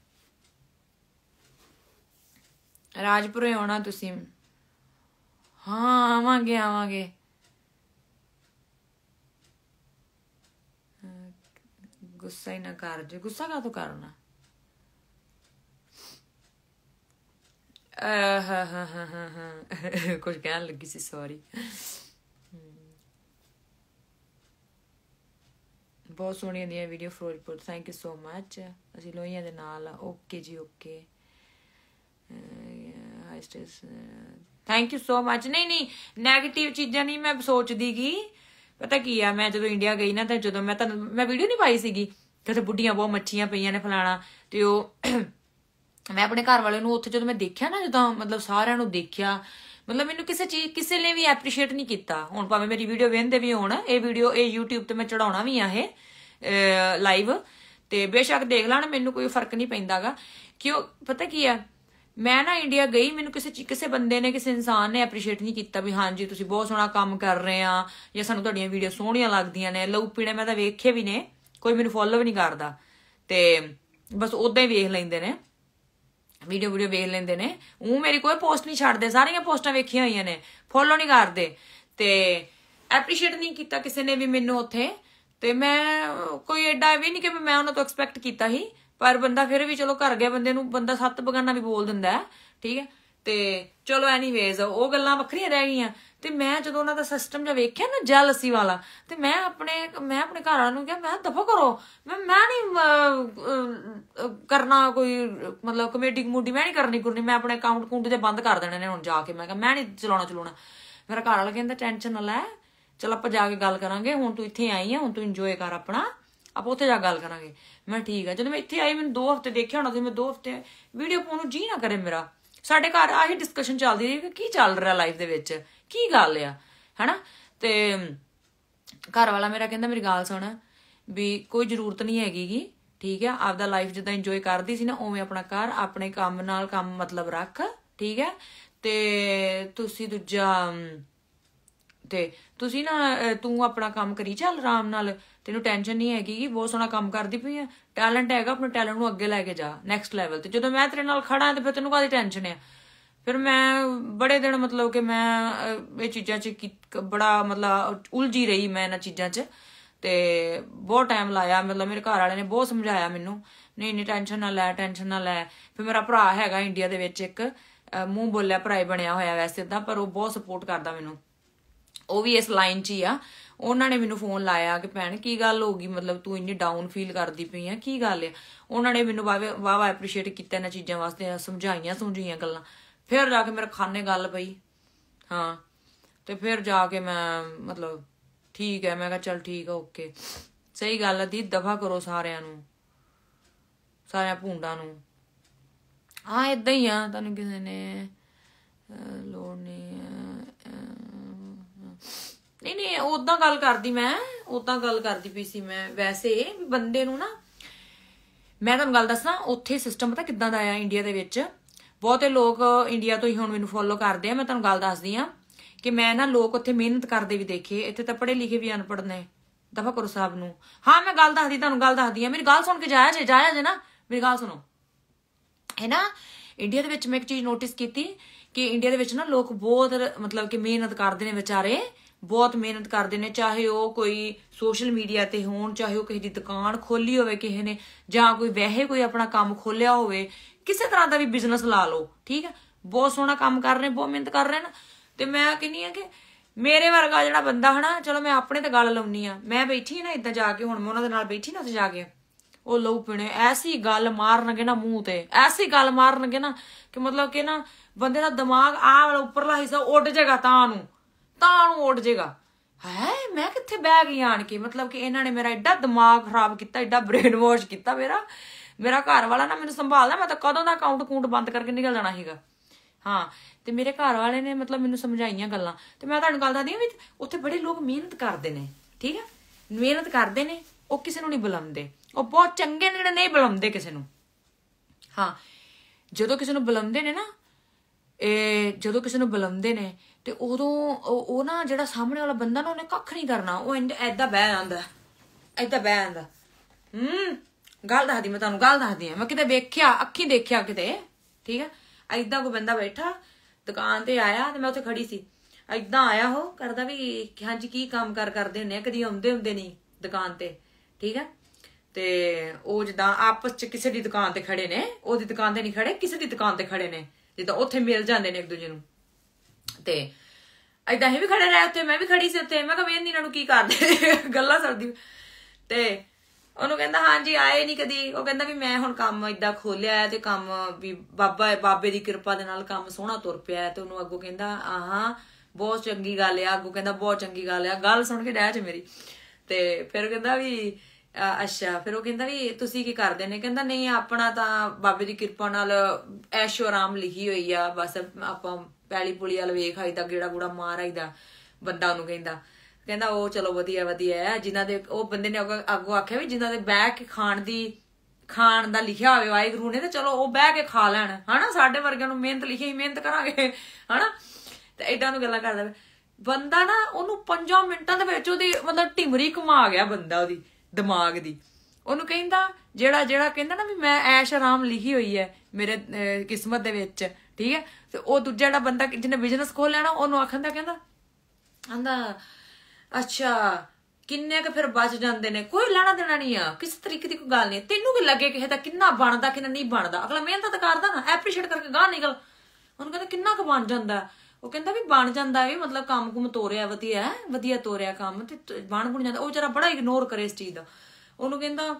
ਰਾਜਪੁਰੇ ਆਉਣਾ ਤੁਸੀਂ ਹਾਂ ਆਵਾਂਗੇ ਗੁੱਸਾ ਹੀ ਨਾ ਕਰ ਜੇ ਗੁੱਸਾ ਕਾਹਤੋਂ ਕਰਨਾ ਕੁਝ ਕਹਿਣ ਲੱਗੀ ਸੀ ਸੌਰੀ ਬਹੁਤ ਸੋਹਣੀਆਂ ਦੀਆਂ video Firozpur, thank you so much. ਅਸੀਂ ਲੋਹੀਆਂ ਦੇ ਨਾਲ ਆ। ਓਕੇ ਜੀ okay, thank you so much. ਨਹੀਂ ਨੈਗੇਟਿਵ ਚੀਜ਼ਾਂ ਨਹੀਂ ਮੈਂ ਸੋਚਦੀ ਗੀ। ਪਤਾ ਕੀ ਆ, ਮੈਂ ਜਦੋਂ ਇੰਡੀਆ ਗਈ ਨਾ, ਤੇ ਜਦੋਂ ਮੈਂ ਵੀਡੀਓ ਨਹੀਂ ਪਾਈ ਸੀਗੀ ਕਿ ਬੁੱਢੀਆਂ ਬਹੁਤ ਮੱਛੀਆਂ ਪਈਆਂ ਨੇ ਫਲਾਣਾ, ਤੇ ਉਹ ਮੈਂ ਆਪਣੇ ਘਰ ਵਾਲੇ ਨੂੰ ਉੱਥੇ ਜਦੋਂ ਮੈਂ ਦੇਖਿਆ ਨਾ, ਜਦੋਂ ਮਤਲਬ ਸਾਰਿਆਂ ਨੂੰ ਦੇਖਿਆ, ਮਤਲਬ ਮੈਨੂੰ ਕਿਸੇ ਨੇ ਵੀ ਐਪਰੀਸ਼ੀਏਟ ਨਹੀਂ ਕੀਤਾ। ਹੁਣ ਭਾਵੇਂ ਮੇਰੀ ਵੀਡੀਓ ਵੇਖਦੇ ਵੀ ਹੋਣ, ਇਹ ਵੀਡੀਓ ਇਹ YouTube ਤੇ ਮੈਂ ਚੜਾਉਣਾ ਵੀ ਆ ਇਹ ਲਾਈਵ, ਤੇ ਬੇਸ਼ੱਕ ਦੇਖ ਲੈਣ, ਮੈਨੂੰ ਕੋਈ ਫਰਕ ਨਹੀਂ ਪੈਂਦਾਗਾ। ਕਿਉਂ ਪਤਾ ਕੀ ਆ, ਮੈਂ ਨਾ ਇੰਡੀਆ ਗਈ, ਮੈਨੂੰ ਕਿਸੇ ਬੰਦੇ ਨੇ, ਕਿਸੇ ਇਨਸਾਨ ਨੇ ਐਪਰੀਸ਼ੀਏਟ ਨਹੀਂ ਕੀਤਾ ਵੀ ਹਾਂਜੀ ਤੁਸੀਂ ਬਹੁਤ ਸੋਹਣਾ ਕੰਮ ਕਰ ਰਹੇ ਆ, ਜਾਂ ਸਾਨੂੰ ਤੁਹਾਡੀਆਂ ਵੀਡੀਓ ਸੋਹਣੀਆਂ ਲੱਗਦੀਆਂ ਨੇ। ਲਹੂ ਪੀਣੇ ਮੈਂ ਤਾਂ ਵੇਖੇ ਵੀ ਨੇ, ਕੋਈ ਮੈਨੂੰ ਫੋਲੋ ਵੀ ਨਹੀਂ ਕਰਦਾ, ਤੇ ਬਸ ਉਦਾਂ ਹੀ ਵੇਖ ਲੈਂਦੇ ਨੇ, ਵੀਡੀਓ ਵੇਖ ਲੈਂਦੇ ਨੇ। ਉਹ ਮੇਰੀ ਕੋਈ ਪੋਸਟ ਨਹੀਂ ਛੱਡਦੇ, ਸਾਰੀਆਂ ਪੋਸਟਾਂ ਵੇਖੀਆਂ ਹੋਈਆਂ ਨੇ, ਫੋਲੋ ਨਹੀਂ ਕਰਦੇ, ਤੇ ਐਪਰੀਸ਼ੀਏਟ ਨਹੀਂ ਕੀਤਾ ਕਿਸੇ ਨੇ ਵੀ ਮੈਨੂੰ ਉੱਥੇ। ਤੇ ਮੈਂ ਕੋਈ ਐਡਾ ਵੀ ਨਹੀਂ ਕਿ ਮੈਂ ਉਹਨਾਂ ਤੋਂ ਐਕਸਪੈਕਟ ਕੀਤਾ ਸੀ, ਪਰ ਬੰਦਾ ਫਿਰ ਵੀ ਚਲੋ ਘਰ ਗਿਆ ਬੰਦੇ ਨੂੰ ਬੰਦਾ 7 ਬਗਾਨਾ ਵੀ ਬੋਲ ਦਿੰਦਾ ਹੈ, ਠੀਕ ਹੈ। ਤੇ ਚਲੋ ਐਨੀਵੇਜ਼ ਉਹ ਗੱਲਾਂ ਵੱਖਰੀਆਂ ਰਹਿ ਗਈਆਂ। ਤੇ ਮੈਂ ਜਦੋਂ ਉਹਨਾਂ ਦਾ ਸਿਸਟਮ ਜਿਹਾ ਵੇਖਿਆ ਨਾ ਜੈਲਸੀ ਵਾਲਾ, ਤੇ ਮੈਂ ਆਪਣੇ ਘਰ ਵਾਲਿਆਂ ਨੂੰ ਕਿਹਾ, ਮੈਂ ਦਫਾ ਕਰੋ, ਮੈਂ ਨਹੀਂ ਕਰਨਾ ਕੋਈ ਮਤਲਬ ਕਮੇਡੀ ਕਮੂਡੀ ਮੈਂ ਨਹੀਂ ਕਰਨੀ, ਮੈਂ ਆਪਣੇ ਅਕਾਊਂਟ ਤੇ ਬੰਦ ਕਰ ਦੇਣੇ ਨੇ ਹੁਣ ਜਾ ਕੇ। ਮੈਂ ਕਿਹਾ ਮੈਂ ਨਹੀਂ ਚਲਾਉਣਾ। ਮੇਰਾ ਘਰ ਵਾਲਾ ਕਹਿੰਦਾ ਟੈਨਸ਼ਨ ਨਾ ਲੈ, ਚਲ ਆਪਾਂ ਜਾ ਕੇ ਗੱਲ ਕਰਾਂਗੇ, ਹੁਣ ਤੂੰ ਇੱਥੇ ਆਈ ਆ, ਹੁਣ ਤੂੰ ਇੰਜੋਏ ਕਰ ਆਪਣਾ, ਆਪਾਂ ਉੱਥੇ ਜਾ ਗੱਲ ਕਰਾਂਗੇ। ਮੈਂ ਠੀਕ ਆ। ਜਦੋਂ ਮੈਂ ਇੱਥੇ ਆਈ, ਮੈਨੂੰ 2 ਹਫ਼ਤੇ ਦੇਖਿਆ ਹੋਣਾ ਸੀ, ਮੈਂ 2 ਹਫ਼ਤੇ ਵੀਡੀਓ ਪਾਉਣ ਨੂੰ ਜੀ ਨਾ ਕਰੇ ਮੇਰਾ। ਸਾਡੇ ਘਰ ਆਹੀ ਡਿਸਕਸ਼ਨ ਚੱਲਦੀ ਰਹੀ ਕਿ ਕੀ ਚੱਲ ਰਿਹਾ ਲਾਈਫ ਦੇ ਵਿੱਚ, ਕੀ ਗੱਲ ਆ, ਹਨਾ। ਤੇ ਘਰ ਵਾਲਾ ਮੇਰਾ ਕਹਿੰਦਾ ਮੇਰੀ ਗੱਲ ਸੁਣ ਵੀ ਕੋਈ ਜ਼ਰੂਰਤ ਨਹੀਂ ਹੈਗੀ ਗੀ, ਠੀਕ ਆ, ਆਪਦਾ ਲਾਈਫ ਜਿੱਦਾਂ ਇੰਜੋਏ ਕਰਦੀ ਸੀ ਨਾ ਉਵੇਂ ਆਪਣਾ ਕਰ, ਆਪਣੇ ਕੰਮ ਨਾਲ ਕੰਮ ਮਤਲਬ ਰੱਖ, ਠੀਕ ਹੈ। ਤੇ ਤੁਸੀਂ ਨਾ ਤੂੰ ਆਪਣਾ ਕੰਮ ਕਰੀ ਚੱਲ ਆਰਾਮ ਨਾਲ, ਤੈਨੂੰ ਟੈਨਸ਼ਨ ਨਹੀਂ ਹੈਗੀ, ਬਹੁਤ ਸੋਹਣਾ ਕੰਮ ਕਰਦੀ ਪਈ ਆ, ਟੈਲੈਂਟ ਹੈਗਾ, ਆਪਣੇ ਟੈਲੈਂਟ ਨੂੰ ਅੱਗੇ ਲੈ ਕੇ ਜਾ ਨੈਕਸਟ ਲੈਵਲ ਤੇ। ਜਦੋਂ ਮੈਂ ਤੇਰੇ ਨਾਲ ਖੜਾ ਤੇ ਫਿਰ ਤੈਨੂੰ ਕਾਹਦੀ ਟੈਨਸ਼ਨ ਆ। ਫਿਰ ਮੈਂ ਬੜੇ ਦਿਨ ਮਤਲਬ ਕਿ ਮੈਂ ਇਹ ਚੀਜ਼ਾਂ 'ਚ ਬੜਾ ਮਤਲਬ ਉਲਝੀ ਰਹੀ ਮੈਂ ਇਹਨਾਂ ਚੀਜ਼ਾਂ 'ਚ, ਤੇ ਬਹੁਤ ਟਾਈਮ ਲਾਇਆ। ਮਤਲਬ ਮੇਰੇ ਘਰ ਵਾਲਿਆਂ ਨੇ ਬਹੁਤ ਸਮਝਾਇਆ ਮੈਨੂੰ, ਨਹੀਂ ਟੈਨਸ਼ਨ ਨਾ ਲੈ। ਫਿਰ ਮੇਰਾ ਭਰਾ ਹੈਗਾ ਇੰਡੀਆ ਦੇ ਵਿੱਚ, ਇੱਕ ਮੂੰਹ ਬੋਲਿਆ ਭਰਾ ਹੀ ਬਣਿਆ ਹੋਇਆ ਵੈਸੇ ਤਾਂ, ਪਰ ਉਹ ਬਹੁਤ ਸਪੋਰਟ ਕਰਦਾ ਮੈਨੂੰ, ਉਹ ਵੀ ਇਸ ਲਾਈਨ 'ਚ ਹੀ ਆ। ਉਹਨਾਂ ਨੇ ਮੈਨੂੰ ਫੋਨ ਲਾਇਆ ਕਿ ਭੈਣ ਕੀ ਗੱਲ ਹੋ ਗਈ, ਮਤਲਬ ਤੂੰ ਇੰਨੀ ਡਾਊਨ ਫੀਲ ਕਰਦੀ ਪਈ ਆ, ਕੀ ਗੱਲ ਆ। ਉਹਨਾਂ ਨੇ ਮੈਨੂੰ ਵਾਹਵਾ ਐਪਰੀਸ਼ੀਏਟ ਕੀਤਾ ਇਹਨਾਂ ਚੀਜ਼ਾਂ ਵਾਸਤੇ, ਸਮਝਾਈਆਂ ਗੱਲਾਂ। ਫਿਰ ਜਾ ਕੇ ਮੇਰੇ ਖਾਨੇ ਗੱਲ ਪਈ, ਹਾਂ। ਤੇ ਫਿਰ ਜਾ ਕੇ ਮੈਂ ਮਤਲਬ ਠੀਕ ਹੈ, ਮੈਂ ਕਿਹਾ ਚੱਲ ਠੀਕ ਆ, ਓਕੇ, ਸਹੀ ਗੱਲ ਆ ਦੀ, ਦਫਾ ਕਰੋ ਸਾਰਿਆਂ ਭੂੰਡਾਂ ਨੂੰ। ਹਾਂ ਏਦਾਂ ਹੀ ਆ, ਤੁਹਾਨੂੰ ਕਿਸੇ ਨੇ ਲੋੜ ਨਹੀਂ ਓਦਾਂ ਗੱਲ ਕਰਦੀ ਪਈ ਸੀ ਮੈਂ। ਵੈਸੇ ਬੰਦੇ ਨੂੰ ਨਾ, ਮੈਂ ਤੁਹਾਨੂੰ ਗੱਲ ਦੱਸਾਂ, ਉੱਥੇ ਸਿਸਟਮ ਪਤਾ ਕਿੱਦਾਂ ਦਾ ਆ ਇੰਡੀਆ ਦੇ ਵਿੱਚ। ਬਹੁਤੇ ਲੋਕ ਇੰਡੀਆ ਤੋਂ ਹੀ ਹੁਣ ਮੈਨੂੰ ਫੋਲੋ ਕਰਦੇ ਆ। ਮੈਂ ਤੁਹਾਨੂੰ ਗੱਲ ਦੱਸਦੀ ਆ ਕਿ ਮੈਂ ਨਾ ਲੋਕ ਉੱਥੇ ਮਿਹਨਤ ਕਰਦੇ ਵੀ ਦੇਖੇ, ਇੱਥੇ ਤਾਂ ਪੜ੍ਹੇ ਲਿਖੇ ਵੀ ਅਨਪੜ੍ਹ ਨੇ, ਦਫਾ ਕਰੋ ਸਾਹਿਬ ਨੂੰ। ਹਾਂ ਮੈਂ ਤੁਹਾਨੂੰ ਗੱਲ ਦੱਸਦੀ ਆ, ਮੇਰੀ ਗੱਲ ਸੁਣ ਕੇ ਜਾਇਆ ਜੇ ਨਾ, ਮੇਰੀ ਗੱਲ ਸੁਣੋ। ਹੈ ਨਾ, ਇੰਡੀਆ ਦੇ ਵਿੱਚ ਮੈਂ ਇੱਕ ਚੀਜ਼ ਨੋਟਿਸ ਕੀਤੀ ਕਿ ਇੰਡੀਆ ਦੇ ਵਿੱਚ ਨਾ ਲੋਕ ਬਹੁਤ ਮਤਲਬ ਕਿ ਮਿਹਨਤ ਕਰਦੇ ਨੇ, ਵਿਚਾਰੇ ਬਹੁਤ ਮਿਹਨਤ ਕਰਦੇ ਨੇ, ਚਾਹੇ ਉਹ ਕੋਈ ਸੋਸ਼ਲ ਮੀਡੀਆ ਤੇ ਹੋਣ, ਚਾਹੇ ਉਹ ਕਿਸੇ ਦੀ ਦੁਕਾਨ ਖੋਲੀ ਹੋਵੇ ਕਿਸੇ ਨੇ, ਜਾਂ ਕੋਈ ਆਪਣਾ ਕੰਮ ਖੋਲਿਆ ਹੋਵੇ, ਕਿਸੇ ਤਰ੍ਹਾਂ ਦਾ ਵੀ ਬਿਜ਼ਨਸ ਲਾ ਲਓ, ਠੀਕ ਹੈ। ਬਹੁਤ ਸੋਹਣਾ ਕੰਮ ਕਰ ਰਹੇ, ਬਹੁਤ ਮਿਹਨਤ ਕਰ ਰਹੇ ਨਾ। ਤੇ ਮੈਂ ਕਹਿੰਦੀ ਆ ਕਿ ਮੇਰੇ ਵਰਗਾ ਜਿਹੜਾ ਬੰਦਾ ਹਨਾ, ਚਲੋ ਮੈਂ ਆਪਣੇ ਤੇ ਗੱਲ ਲਾਉਣੀ ਆ, ਮੈਂ ਬੈਠੀ ਨਾ ਏਦਾਂ ਜਾ ਕੇ, ਹੁਣ ਮੈਂ ਉਹਨਾਂ ਦੇ ਨਾਲ ਬੈਠੀ ਨਾ ਉੱਥੇ ਜਾ ਕੇ, ਉਹ ਲਹੂ ਪੀਣੇ ਐਸੀ ਗੱਲ ਮਾਰਨਗੇ ਨਾ ਮੂੰਹ ਤੇ, ਐਸੀ ਗੱਲ ਮਾਰਨਗੇ ਨਾ ਕਿ ਮਤਲਬ ਕਿ ਨਾ ਬੰਦੇ ਦਾ ਦਿਮਾਗ ਆਹ ਵਾਲਾ ਉੱਪਰਲਾ ਹਿੱਸਾ ਉੱਡ ਜਾਏਗਾ, ਤਾਂ ਨੂੰ ਉੱਡ ਜਾਏਗਾ। ਹੈ ਮੈਂ ਕਿੱਥੇ ਬਹਿ ਗਈ ਆਣ ਕੇ, ਮਤਲਬ ਕਿ ਇਹਨਾਂ ਨੇ ਮੇਰਾ ਐਡਾ ਦਿਮਾਗ ਖਰਾਬ ਕੀਤਾ, ਐਡਾ ਬ੍ਰੇਨ ਵਾਸ਼ ਕੀਤਾ ਮੇਰਾ ਘਰ ਵਾਲਾ ਨਾ ਮੈਨੂੰ ਸੰਭਾਲਦਾ, ਮੈਂ ਤਾਂ ਕਦੋਂ ਦਾ ਅਕਾਊਂਟ ਬੰਦ ਕਰਕੇ ਨਿਕਲ ਜਾਣਾ ਸੀਗਾ। ਹਾਂ, ਤੇ ਮੇਰੇ ਘਰ ਵਾਲੇ ਨੇ ਮਤਲਬ ਮੈਨੂੰ ਸਮਝਾਈਆਂ ਗੱਲਾਂ। ਤੇ ਮੈਂ ਤੁਹਾਨੂੰ ਗੱਲ ਦੱਸਦੀ ਹਾਂ ਵੀ ਉੱਥੇ ਬੜੇ ਲੋਕ ਮਿਹਨਤ ਕਰਦੇ ਨੇ, ਠੀਕ ਹੈ, ਮਿਹਨਤ ਕਰਦੇ ਨੇ, ਉਹ ਕਿਸੇ ਨੂੰ ਨਹੀਂ ਬੁਲਾਉਂਦੇ, ਉਹ ਬਹੁਤ ਚੰਗੇ ਨੇ ਜਿਹੜੇ ਨਹੀਂ ਬੁਲਾਉਂਦੇ ਕਿਸੇ ਨੂੰ। ਹਾਂ, ਜਦੋਂ ਕਿਸੇ ਨੂੰ ਬੁਲਾਉਂਦੇ ਨੇ ਤੇ ਉਦੋਂ ਉਹ ਨਾ ਜਿਹੜਾ ਸਾਹਮਣੇ ਵਾਲਾ ਬੰਦਾ ਨਾ, ਉਹਨੇ ਕੱਖ ਨਹੀਂ ਕਰਨਾ, ਉਹ ਏਦਾਂ ਬਹਿ ਜਾਂਦਾ। ਗੱਲ ਦੱਸਦੀ ਮੈਂ ਤੁਹਾਨੂੰ, ਗੱਲ ਦੱਸਦੀ ਆ, ਮੈਂ ਕਿਤੇ ਵੇਖਿਆ, ਅੱਖੀਂ ਦੇਖਿਆ ਕਿਤੇ, ਠੀਕ ਹੈ। ਏਦਾਂ ਕੋਈ ਬੰਦਾ ਬੈਠਾ ਦੁਕਾਨ ਤੇ ਆਇਆ, ਤੇ ਮੈਂ ਉੱਥੇ ਖੜੀ ਸੀ, ਏਦਾਂ ਆਇਆ ਉਹ ਕਰਦਾ ਵੀ ਹਾਂਜੀ ਕੀ ਕੰਮ ਕਰਦੇ ਹੁੰਦੇ ਆ, ਕਦੀ ਆਉਂਦੇ ਹੁੰਦੇ ਨਹੀਂ ਦੁਕਾਨ ਤੇ, ਠੀਕ ਹੈ। ਤੇ ਉਹ ਜਿੱਦਾਂ ਆਪਸ ਚ ਕਿਸੇ ਦੀ ਦੁਕਾਨ ਤੇ ਖੜੇ ਨੇ, ਉਹਦੀ ਦੁਕਾਨ ਤੇ ਨਹੀਂ ਖੜੇ, ਕਿਸੇ ਦੀ ਦੁਕਾਨ ਤੇ ਖੜੇ ਨੇ, ਜਿੱਦਾਂ ਉੱਥੇ ਮਿਲ ਜਾਂਦੇ ਨੇ ਇੱਕ ਦੂਜੇ ਨੂੰ। ਤੇ ਏਦਾਂ ਹੀ ਵੀ ਖੜੇ ਰਹੇ ਉੱਥੇ, ਮੈਂ ਵੀ ਖੜੀ ਸੀ ਉੱਥੇ। ਮੈਂ ਕਿਹਾ ਵੇਖਦੀ ਇਹਨਾਂ ਨੂੰ ਕੀ ਕਰਦੇ ਗੱਲਾਂ ਸਰਦੀ। ਤੇ ਉਹਨੂੰ ਕਹਿੰਦਾ ਹਾਂਜੀ ਆਏ ਨਹੀਂ ਕਦੀ। ਉਹ ਕਹਿੰਦਾ ਵੀ ਮੈਂ ਹੁਣ ਕੰਮ ਏਦਾਂ ਖੋਲਿਆ ਤੇ ਕੰਮ ਵੀ ਬਾਬੇ ਦੀ ਕਿਰਪਾ ਦੇ ਨਾਲ ਕੰਮ ਸੋਹਣਾ ਤੁਰ ਪਿਆ। ਤੇ ਉਹਨੂੰ ਅੱਗੋਂ ਕਹਿੰਦਾ ਆਹਾਂ ਬਹੁਤ ਚੰਗੀ ਗੱਲ ਆ। ਅੱਗੋਂ ਕਹਿੰਦਾ ਬਹੁਤ ਚੰਗੀ ਗੱਲ ਆ। ਗੱਲ ਸੁਣ ਕੇ ਡਹਿ ਚ ਮੇਰੀ। ਤੇ ਫਿਰ ਕਹਿੰਦਾ ਵੀ ਅੱਛਾ। ਫਿਰ ਉਹ ਕਹਿੰਦਾ ਵੀ ਤੁਸੀਂ ਕੀ ਕਰਦੇ ਨੇ? ਕਹਿੰਦਾ ਨਹੀਂ ਆਪਣਾ ਤਾਂ ਬਾਬੇ ਦੀ ਕਿਰਪਾ ਨਾਲ ਐਸ਼ੋ ਆਰਾਮ ਲਿਖੀ ਹੋਈ ਆ, ਬਸ ਆਪਾਂ ਪੈਲੀ ਪੁਲੀ ਵਾਲ ਵੇਖ ਆਈਦਾ, ਗੇੜਾ ਗੂੜਾ ਮਾਰ ਆਈਦਾ। ਬੰਦਾ ਉਹਨੂੰ ਕਹਿੰਦਾ ਉਹ ਚਲੋ ਵਧੀਆ ਵਧੀਆ। ਜਿਨ੍ਹਾਂ ਦੇ ਉਹ ਬੰਦੇ ਨੇ ਅੱਗੋਂ ਆਖਿਆ ਵੀ ਜਿਨ੍ਹਾਂ ਦੇ ਬਹਿ ਕੇ ਖਾਣ ਦਾ ਲਿਖਿਆ ਹੋਵੇ ਵਾਹਿਗੁਰੂ ਨੇ, ਤੇ ਚਲੋ ਉਹ ਬਹਿ ਕੇ ਖਾ ਲੈਣ ਹਨਾ। ਸਾਡੇ ਵਰਗਿਆਂ ਨੂੰ ਮਿਹਨਤ ਲਿਖੀ, ਮਿਹਨਤ ਕਰਾਂਗੇ ਹਨਾ। ਤੇ ਏਦਾਂ ਨੂੰ ਗੱਲਾਂ ਕਰਦਾ ਬੰਦਾ ਨਾ। ਉਹਨੂੰ 5 ਮਿੰਟਾਂ ਦੇ ਵਿੱਚ ਉਹਦੀ ਮਤਲਬ ਢਿਮਰੀ ਘੁਮਾ ਗਿਆ ਬੰਦਾ, ਉਹਦੀ ਦਿਮਾਗ ਦੀ। ਉਹਨੂੰ ਕਹਿੰਦਾ ਜਿਹੜਾ ਕਹਿੰਦਾ ਨਾ ਵੀ ਮੈਂ ਐਸ਼ ਆਰਾਮ ਲਿਖੀ ਹੋਈ ਹੈ ਮੇਰੇ ਕਿਸਮਤ ਦੇ ਵਿੱਚ, ਠੀਕ ਹੈ। ਤੇ ਉਹ ਦੂਜਾ ਜਿਹੜਾ ਬੰਦਾ ਜਿਹਨੇ ਬਿਜ਼ਨਸ ਖੋਲਿਆ ਨਾ, ਉਹਨੂੰ ਆਖਣ ਦਾ ਕਹਿੰਦਾ ਅੱਛਾ ਕਿੰਨੇ ਕੁ ਫਿਰ ਬਚ ਜਾਂਦੇ ਨੇ, ਕੋਈ ਲੈਣਾ ਦੇਣਾ ਨਹੀਂ ਆ, ਕਿਸੇ ਤਰੀਕੇ ਦੀ ਕੋਈ ਗੱਲ ਨਹੀਂ। ਤੈਨੂੰ ਕੀ ਲੱਗੇ ਕਿਸੇ ਦਾ ਕਿੰਨਾ ਬਣਦਾ ਕਿੰਨਾ ਨਹੀਂ ਬਣਦਾ? ਅਗਲਾ ਮਿਹਨਤ ਤਾਂ ਕਰਦਾ ਨਾ, ਐਪਰੀਸ਼ੀਏਟ ਕਰਕੇ ਗਾਹ ਨਿਕਲ। ਉਹਨੂੰ ਕਹਿੰਦਾ ਕਿੰਨਾ ਕੁ ਬਣ ਜਾਂਦਾ? ਉਹ ਕਹਿੰਦਾ ਵੀ ਬਣ ਜਾਂਦਾ ਵੀ ਮਤਲਬ ਕੰਮ ਕੁਮ ਤੋਰਿਆ ਵਧੀਆ ਤੋਰਿਆ ਕੰਮ, ਤੇ ਬਣ ਜਾਂਦਾ। ਉਹ ਵਿਚਾਰਾ ਬੜਾ ਇਗਨੋਰ ਕਰੇ ਇਸ ਚੀਜ਼ ਦਾ। ਉਹਨੂੰ ਕਹਿੰਦਾ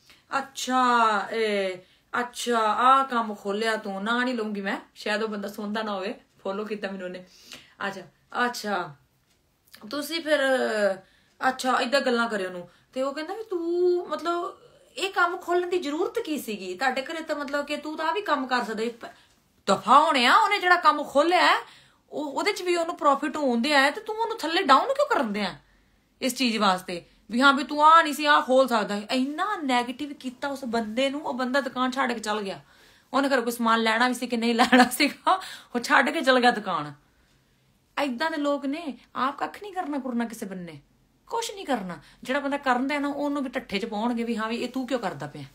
ਅੱਛਾ ਆਹ ਕੰਮ ਖੋਲਿਆ ਤੂੰ, ਨਾ ਨਹੀਂ ਲਊਂਗੀ ਮੈਂ, ਸ਼ਾਇਦ ਉਹ ਬੰਦਾ ਸੁਣਦਾ ਨਾ ਹੋਵੇ, ਫੋਲੋ ਕੀਤਾ ਮੈਨੂੰ ਉਹਨੇ। ਅੱਛਾ ਤੁਸੀਂ ਫਿਰ ਅੱਛਾ ਏਦਾਂ ਗੱਲਾਂ ਕਰਿਓ ਉਹਨੂੰ। ਤੇ ਉਹ ਕਹਿੰਦਾ ਵੀ ਤੂੰ ਮਤਲਬ ਇਹ ਕੰਮ ਖੋਲਣ ਦੀ ਜ਼ਰੂਰਤ ਕੀ ਸੀਗੀ ਤੁਹਾਡੇ ਘਰੇ? ਤਾਂ ਮਤਲਬ ਕਿ ਤੂੰ ਤਾਂ ਆ ਵੀ ਕੰਮ ਕਰ ਸਕਦੇ, ਦਫਾ ਹੋਣੇ ਆ। ਉਹਨੇ ਜਿਹੜਾ ਕੰਮ ਖੋਲਿਆ ਉਹਦੇ ਚ ਵੀ ਉਹਨੂੰ ਪ੍ਰੋਫਿਟ ਹੋਣ ਆ, ਤੇ ਤੂੰ ਉਹਨੂੰ ਥੱਲੇ ਡਾਊਨ ਕਿਉਂ ਕਰਨ ਦਿਆਂ ਇਸ ਚੀਜ਼ ਵਾਸਤੇ ਵੀ ਹਾਂ ਵੀ ਤੂੰ ਆ ਨਹੀਂ ਸੀ, ਆ ਖੋਲ ਸਕਦਾ। ਇੰਨਾ ਨੈਗੇਟਿਵ ਕੀਤਾ ਉਸ ਬੰਦੇ ਨੂੰ। ਉਹ ਬੰਦਾ ਦੁਕਾਨ ਛੱਡ ਕੇ ਚੱਲ ਗਿਆ। ਉਹਨੇ ਘਰ ਕੋਈ ਸਮਾਨ ਲੈਣਾ ਵੀ ਸੀ ਕਿ ਨਹੀਂ ਲੈਣਾ ਸੀਗਾ, ਉਹ ਛੱਡ ਕੇ ਚਲ ਗਿਆ ਦੁਕਾਨ। ਏਦਾਂ ਦੇ ਲੋਕ ਨੇ। ਆਪ ਕੱਖ ਨਹੀਂ ਕਰਨਾ ਕਿਸੇ ਬੰਨੇ, ਕੁਛ ਨਹੀਂ ਕਰਨਾ। ਜਿਹੜਾ ਬੰਦਾ ਕਰਨ ਦਾ ਨਾ, ਉਹਨੂੰ ਵੀ ਢੱਠੇ ਚ ਪਾਉਣਗੇ ਵੀ ਹਾਂ ਵੀ ਇਹ ਤੂੰ ਕਿਉਂ ਕਰਦਾ ਪਿਆ।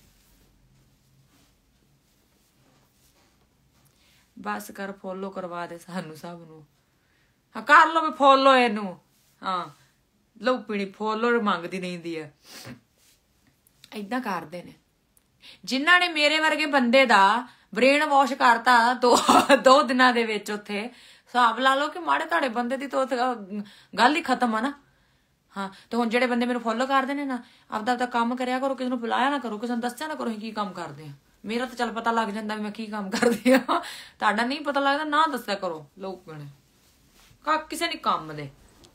ਬਸ ਕਰ ਫੋਲੋ ਕਰਵਾ ਦੇ ਸਾਨੂੰ ਸਭ ਨੂੰ। ਹਾਂ ਕਰ ਲਓ ਵੀ ਫੋਲੋ ਇਹਨੂੰ। ਹਾਂ ਲਓ ਪੀਣੀ ਫੋਲੋ ਮੰਗਦੀ ਰਹਿੰਦੀ ਆ। ਏਦਾਂ ਕਰਦੇ ਨੇ ਜਿਨ੍ਹਾਂ ਨੇ ਮੇਰੇ ਵਰਗੇ ਬੰਦੇ ਦਾ ਬ੍ਰੇਨ ਵਾਸ਼ ਕਰਤਾ 2 ਦਿਨਾਂ ਦੇ ਵਿੱਚ। ਉੱਥੇ ਹਿਸਾਬ ਲਾ ਲਓ ਕਿ ਮਾੜੇ ਤੁਹਾਡੇ ਬੰਦੇ ਦੀ ਤਾਂ ਗੱਲ ਹੀ ਖਤਮ ਆ ਨਾ। ਹਾਂ ਤੇ ਹੁਣ ਜਿਹੜੇ ਬੰਦੇ ਮੈਨੂੰ ਫੋਲੋ ਕਰਦੇ ਨੇ ਨਾ, ਆਪਦਾ ਕੰਮ ਕਰਿਆ ਕਰੋ, ਕਿਸੇ ਨੂੰ ਬੁਲਾਇਆ ਨਾ ਕਰੋ, ਕਿਸੇ ਨੂੰ ਦੱਸਿਆ ਨਾ ਕਰੋ ਕੀ ਕੰਮ ਕਰਦੇ ਆ। ਮੇਰਾ ਤਾਂ ਚੱਲ ਪਤਾ ਲੱਗ ਜਾਂਦਾ ਵੀ ਮੈਂ ਕੀ ਕੰਮ ਕਰਦੀ ਆ, ਤੁਹਾਡਾ ਨਹੀਂ ਪਤਾ ਲੱਗਦਾ ਨਾ ਦੱਸਿਆ ਕਰੋ। ਲੋਕ ਨੇ ਕਿਸੇ ਨੀ ਕੰਮ ਦੇ।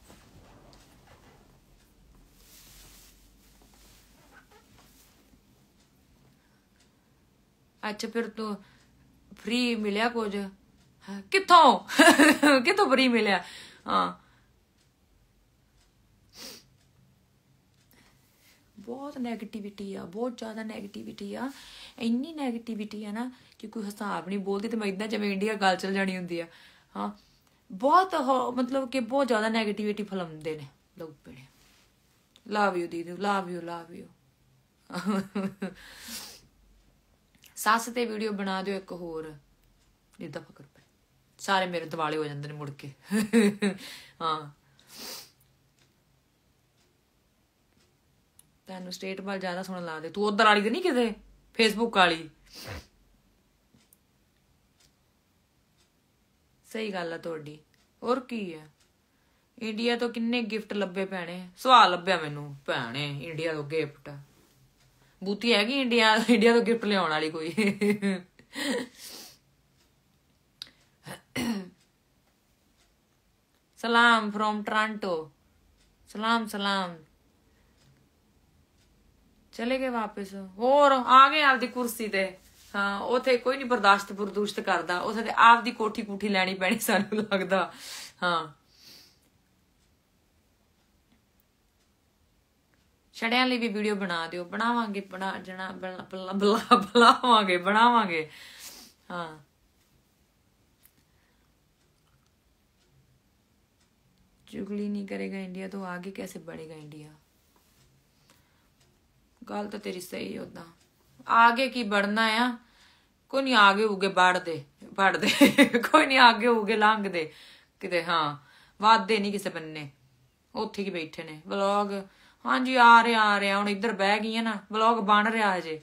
ਅੱਛਾ ਫਿਰ ਤੂੰ ਫ੍ਰੀ ਮਿਲਿਆ ਕੁਝ? ਕਿੱਥੋਂ ਫ੍ਰੀ ਮਿਲਿਆ? ਹਾਂ ਬਹੁਤ ਨੈਗੇਟਿਵਿਟੀ ਆ, ਬਹੁਤ ਜ਼ਿਆਦਾ ਨੈਗੇਟਿਵਿਟੀ ਆ। ਇੰਨੀ ਨੈਗੇਟਿਵਿਟੀ ਆ ਨਾ ਕਿ ਕੋਈ ਹਿਸਾਬ ਨਹੀਂ। ਬੋਲਦੀ ਤੇ ਮੈਂ ਇੱਦਾਂ ਜਿਵੇਂ ਇੰਡੀਆ ਗੱਲ ਚੱਲ ਜਾਣੀ ਹੁੰਦੀ ਆ। ਹਾਂ ਬਹੁਤ ਮਤਲਬ ਕਿ ਬਹੁਤ ਜ਼ਿਆਦਾ ਨੈਗੇਟਿਵਿਟੀ ਫੈਲਾਉਂਦੇ ਨੇ ਲੋਕ ਬੜੇ। ਲਵ ਯੂ ਦੀਦੀ, ਲਵ ਯੂ। ਸੱਸ ਤੇ ਵੀਡੀਓ ਬਣਾ ਦਿਓ ਇੱਕ ਹੋਰ, ਜਿੱਦਾਂ ਫਕਰ ਪਏ ਸਾਰੇ ਮੇਰੇ ਦਿਵਾਲੇ ਹੋ ਜਾਂਦੇ ਨੇ ਮੁੜ ਕੇ। ਹਾਂ ਤੈਨੂੰ ਸਟੇਟ ਵੱਲ ਜ਼ਿਆਦਾ ਸੁਣਨ ਲਾ ਦੇ। ਤੂੰ ਉਧਰ ਵਾਲੀ ਤੇ ਨਹੀਂ ਕਿਤੇ ਫੇਸਬੁੱਕ ਵਾਲੀ। ਸਹੀ ਗੱਲ ਆ ਤੁਹਾਡੀ। ਹੋਰ ਕੀ ਆ, ਇੰਡੀਆ ਤੋਂ ਕਿੰਨੇ ਗਿਫਟ ਲੱਭੇ ਭੈਣੇ। ਸਵਾਲ ਲੱਭਿਆ ਮੈਨੂੰ ਭੈਣੇ ਇੰਡੀਆ ਤੋਂ ਗਿਫਟ। ਬੂਤੀ ਹੈਗੀ ਇੰਡੀਆ ਤੋਂ ਗਿਫਟ ਲਿਆਉਣ ਵਾਲੀ ਕੋਈ? ਸਲਾਮ ਫਰੋਮ ਟੋਰਾਂਟੋ। ਸਲਾਮ ਚਲੇ ਗਏ ਵਾਪਿਸ। ਹੋਰ ਆ ਗਏ ਆਪਦੀ ਕੁਰਸੀ ਤੇ। ਹਾਂ ਉਥੇ ਕੋਈ ਨੀ ਬਰਦਾਸ਼ਤ ਕਰਦਾ। ਉਥੇ ਤੇ ਆਪਦੀ ਕੋਠੀ ਕੂਠੀ ਲੈਣੀ ਪੈਣੀ ਸਾਨੂੰ ਲੱਗਦਾ। ਹਾਂ ਛੜਿਆਂ ਲਈ ਵੀ ਵੀਡੀਓ ਬਣਾ ਦਿਓ। ਬਣਾਵਾਂਗੇ ਬਣਾਵਾਂਗੇ। ਹਾਂ चुगली नहीं करेगा इंडिया तो आगे कैसे बढ़ेगा इंडिया? गल तो तेरी सही है। उदा आगे की बढ़ना है, कोई नहीं आगे होगे बढ़ते कोई नहीं आगे होगे लंघते किते। हाँ वादे नहीं किसी बन्ने, उत्थे की बैठे ने। व्लॉग हाँ जी आ रहे हुण इधर बह गई ना, व्लॉग बन रहा अजे।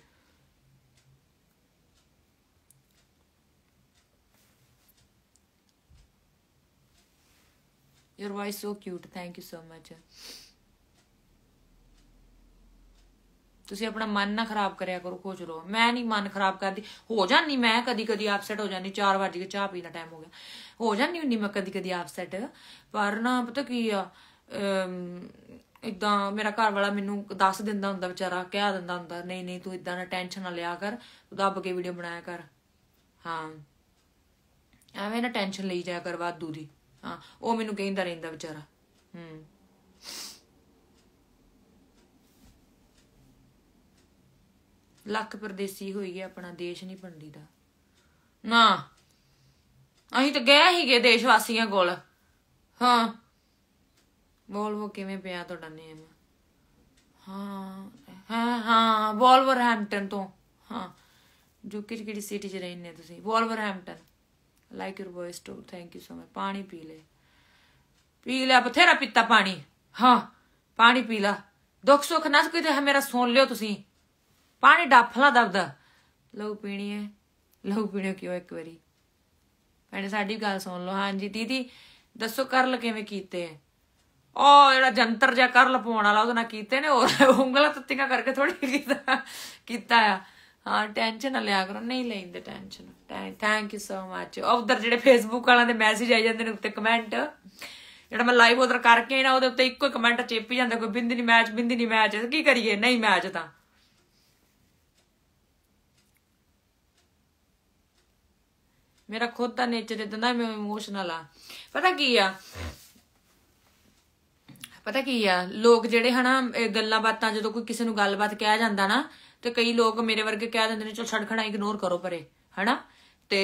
Your voice so cute, thank you so much. ਤੁਸੀਂ ਆਪਣਾ ਮਨ ਨਾ ਖਰਾਬ ਕਰਿਆ ਕਰੋ, ਖੁਸ਼ ਰਹੋ। ਮੈਂ ਨਹੀਂ ਮਨ ਖਰਾਬ ਕਰਦੀ, ਹੋ ਜਾਂਦੀ ਮੈਂ ਕਦੀ ਕਦੀ ਅਪਸੈਟ ਹੋ ਜਾਂਦੀ। 4 ਵਜੇ ਕੇ ਚਾਹ ਪੀਣ ਦਾ ਟਾਈਮ ਹੋ ਗਿਆ, ਹੋ ਜਾਂਦੀ ਹੁੰਦੀ ਮੈਂ ਕਦੀ ਕਦੀ ਅਪਸੈਟ। ਪਰ ਨਾ ਪਤਾ ਕੀ ਆ, ਇਦਾਂ ਮੇਰਾ ਘਰ ਵਾਲਾ ਮੈਨੂੰ ਦੱਸ ਦਿੰਦਾ ਹੁੰਦਾ, ਵਿਚਾਰਾ ਕਹਿ ਦਿੰਦਾ ਹੁੰਦਾ, ਨਹੀਂ ਨਹੀਂ ਤੂੰ ਇਦਾਂ ਨਾ ਟੈਨਸ਼ਨ ਨਾ ਲਿਆ ਕਰ, ਤੂੰ ਦੱਬ ਕੇ ਵੀਡੀਓ ਬਣਾਇਆ ਕਰ। ਹਾਂ ਐਵੇਂ ਨਾ ਟੈਨਸ਼ਨ ਲਈ ਜਾਇਆ ਕਰ ਵਾਧੂ ਦੀ। ਹਾਂ ਉਹ ਮੈਨੂੰ ਕਹਿੰਦਾ ਰਹਿੰਦਾ ਵਿਚਾਰਾ। ਲੱਖ ਪਰਦੇਸੀ ਹੋਈ ਹੈ, ਆਪਣਾ ਦੇਸ਼ ਨਹੀਂ ਬਣਦੀ ਦਾ ਨਾ। ਅਸੀਂ ਤਾਂ ਗਏ ਸੀਗੇ ਦੇਸ਼ ਵਾਸੀਆਂ ਕੋਲ। ਹਾਂ ਵੋਲਵੋ ਕਿਵੇਂ ਪਿਆ ਤੁਹਾਡਾ ਨੇਮ? ਹਾਂ ਵੋਲਵਰਹੈਂਪਟਨ ਤੋਂ। ਹਾਂ ਜੋ ਕਿਹੜੀ ਸਿਟੀ 'ਚ ਰਹਿੰਦੇ ਤੁਸੀਂ? Wolverhampton. Like your voice too, thank you so much. ਪਾਣੀ ਪੀ ਲਿਆ, ਬਥੇਰਾ ਪੀਤਾ ਪਾਣੀ। ਹਾਂ ਪਾਣੀ ਪੀ ਲਾ, ਦੁੱਖ ਸੁੱਖ ਨਾ ਕਿਤੇ ਮੇਰਾ ਸੁਣ ਲਿਓ ਤੁਸੀਂ। ਪਾਣੀ ਡੱਫ ਲਾ ਦਬਦਾ। ਲਹੂ ਪੀਣੀ ਹੈ, ਲਹੂ ਪੀਣੋ ਕਿਉਂ? ਇੱਕ ਵਾਰੀ ਭੈਣੇ ਸਾਡੀ ਗੱਲ ਸੁਣ ਲਓ। ਹਾਂਜੀ ਦੀਦੀ ਦੱਸੋ ਕਰਲ ਕਿਵੇਂ ਕੀਤੇ? ਉਹ ਜਿਹੜਾ ਜੰਤਰ ਜਿਹਾ ਕਰਲ ਪਾਉਣ ਵਾਲਾ ਉਹਦੇ ਨਾਲ ਕੀਤੇ ਨੇ, ਹੋਰ ਉਂਗਲਾਂ ਤੱਤੀਆਂ ਕਰਕੇ ਥੋੜੀ ਕੀਤਾ ਆ। ਹਾਂ ਟੈਨਸ਼ਨ ਨਾ ਲਿਆ ਕਰੋ, ਨਹੀਂ ਲੈਂਦੇ tension. Thank you so much. ਉਧਰ ਜਿਹੜੇ ਫੇਸਬੁੱਕ ਵਾਲਿਆਂ ਦੇ ਮੈਸੇਜ ਆਈ ਜਾਂਦੇ ਨੇ ਉੱਤੇ ਕਮੈਂਟ, ਜਿਹੜਾ ਮੈਂ ਲਾਈਵ ਉਧਰ ਕਰਕੇ ਨਾ ਉਹਦੇ ਉੱਤੇ ਇੱਕੋ ਹੀ ਕਮੈਂਟ ਚੇਪੀ ਜਾਂਦਾ, ਕੋਈ ਬਿੰਦੀ ਨੀ ਮੈਚ, ਬਿੰਦੀ ਨੀ ਮੈਚ। ਕੀ ਕਰੀਏ, ਨਹੀਂ ਮੈਚ ਤਾਂ। ਮੇਰਾ ਖੁਦ ਦਾ ਨੇਚਰ ਇਦਾਂ ਦਾ, ਮੈਂ ਇਮੋਸ਼ਨਲ ਆ। ਪਤਾ ਕੀ ਆ ਲੋਕ ਜਿਹੜੇ ਹਨਾ ਗੱਲਾਂ ਬਾਤਾਂ, ਜਦੋਂ ਕੋਈ ਕਿਸੇ ਨੂੰ ਗੱਲਬਾਤ ਕਿਹਾ ਜਾਂਦਾ ਨਾ, ਤੇ ਕਈ ਲੋਕ ਮੇਰੇ ਵਰਗੇ ਕਹਿ ਦਿੰਦੇ ਨੇ ਚਲ ਛੱਡ ਖੜਾ ਇਗਨੋਰ ਕਰੋ ਪਰੇ, ਹਨਾ। ਤੇ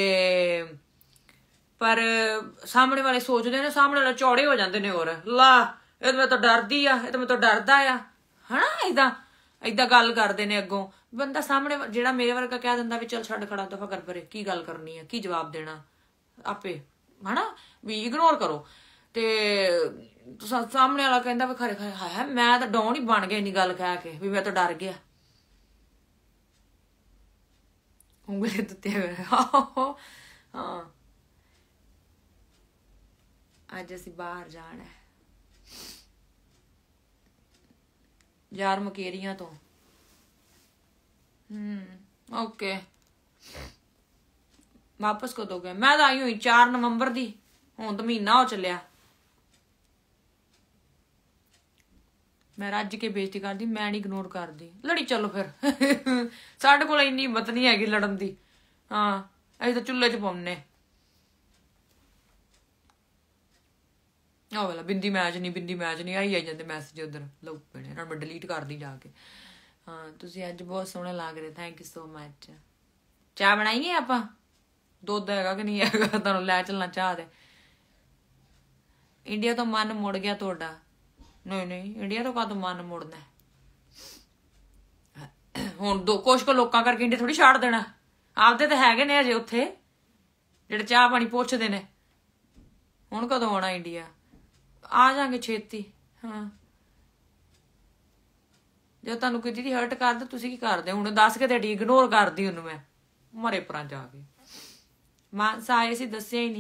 ਪਰ ਸਾਹਮਣੇ ਵਾਲੇ ਸੋਚਦੇ ਨੇ, ਸਾਹਮਣੇ ਵਾਲੇ ਚੌੜੇ ਹੋ ਜਾਂਦੇ ਨੇ। ਹੋਰ ਲਾ ਇਹ ਤਾਂ ਮੇਰੇ ਤੋਂ ਡਰਦੀ ਆ, ਇਹ ਤਾਂ ਮੇਰੇ ਤੋਂ ਡਰਦਾ ਆ, ਹਨਾ। ਏਦਾਂ ਗੱਲ ਕਰਦੇ ਨੇ। ਅੱਗੋਂ ਬੰਦਾ ਸਾਹਮਣੇ ਜਿਹੜਾ ਮੇਰੇ ਵਰਗਾ ਕਹਿ ਦਿੰਦਾ ਵੀ ਚਲ ਛੱਡ ਖੜਾ, ਦਫਾ ਕਰ ਪਰੇ, ਕੀ ਗੱਲ ਕਰਨੀ ਆ, ਕੀ ਜਵਾਬ ਦੇਣਾ ਆਪੇ, ਹਨਾ ਵੀ ਇਗਨੋਰ ਕਰੋ। ਤੇ ਸਾਹਮਣੇ ਵਾਲਾ ਕਹਿੰਦਾ ਵੀ ਖਰੇ ਹਾਏ ਮੈਂ ਤਾਂ ਡਾਊਨ ਹੀ ਬਣ ਗਿਆ ਇੰਨੀ ਗੱਲ ਕਹਿ ਕੇ, ਵੀ ਮੈਂ ਤਾਂ ਡਰ ਗਿਆ। ਉਂਗਲੇ ਦਿੱਤੇ ਹਾਂ ਅੱਜ ਅਸੀਂ ਬਾਹਰ ਜਾਣਾ ਯਾਰ, ਮੁਕੇਰੀਆਂ ਤੋਂ। ਓਕੇ ਵਾਪਸ ਕਦੋਂ ਗਏ? ਮੈਂ ਤਾਂ ਆਈ ਹੋਈ 4 ਨਵੰਬਰ ਦੀ, ਹੁਣ ਤਾਂ ਮਹੀਨਾ ਹੋ ਚੱਲਿਆ। ਮੈਂ ਰੱਜ ਕੇ ਬੇਇੱਜ਼ਤੀ ਕਰਦੀ, ਮੈਂ ਨੀ ਇਗਨੋਰ ਕਰਦੀ। ਲੜੀ ਚਲੋ ਫਿਰ ਸਾਡੇ ਕੋਲ ਇੰਨੀ ਹਿੰਮਤ ਨਹੀਂ ਹੈਗੀ ਲੜਨ ਦੀ। ਹਾਂ ਅਸੀਂ ਤਾਂ ਚੁੱਲ੍ਹੇ 'ਚ ਪਾਉਂਦੇ। ਆਹ ਵਾਲਾ ਬਿੰਦੀ ਮੈਚ ਨਹੀਂ ਆਈ ਜਾਂਦੇ ਮੈਸੇਜ ਉਧਰ। ਲਓ ਪੈਣੇ ਇਹਨਾਂ ਨੂੰ ਮੈਂ ਡਿਲੀਟ ਕਰਦੀ ਜਾ ਕੇ। ਹਾਂ ਤੁਸੀਂ ਅੱਜ ਬਹੁਤ ਸੋਹਣੇ ਲੱਗ ਰਹੇ, ਥੈਂਕ ਯੂ ਸੋ ਮਚ। ਚਾਹ ਬਣਾਈਏ ਆਪਾਂ? ਦੁੱਧ ਹੈਗਾ ਕਿ ਨਹੀਂ ਹੈਗਾ? ਤੁਹਾਨੂੰ ਲੈ ਚੱਲਣਾ ਚਾਹ ਦੇ। ਇੰਡੀਆ ਤੋਂ ਮਨ ਮੁੜ ਗਿਆ ਤੁਹਾਡਾ? ਨਹੀਂ ਇੰਡੀਆ ਤੋਂ ਕਾਹਤੋਂ ਮਨ ਮੁੜਨਾ? ਹੁਣ ਕੁਛ ਕੁ ਲੋਕਾਂ ਕਰਕੇ ਇੰਡੀਆ ਥੋੜੀ ਛੱਡ ਦੇਣਾ। ਆਪਦੇ ਤਾਂ ਹੈਗੇ ਨੇ ਅਜੇ ਉੱਥੇ ਜਿਹੜੇ ਚਾਹ ਪਾਣੀ ਪੁੱਛਦੇ ਨੇ। ਹੁਣ ਕਦੋਂ ਆਉਣਾ ਇੰਡੀਆ? ਆ ਜਾਗੇ ਛੇਤੀ। ਹਾਂ ਜੇ ਤੁਹਾਨੂੰ ਕੋਈ ਦੀਦੀ ਹਰਟ ਕਰਦਾ ਤੁਸੀਂ ਕੀ ਕਰਦੇ? ਹੁਣ ਦੱਸ ਕੇ ਤੁਹਾਡੀ ਇਗਨੋਰ ਕਰਦੀ ਉਹਨੂੰ ਮੈਂ, ਮਰੇ ਪਰਾਂ ਜਾ ਕੇ। ਮਾਨਸਾ ਆਏ ਸੀ, ਦੱਸਿਆ ਹੀ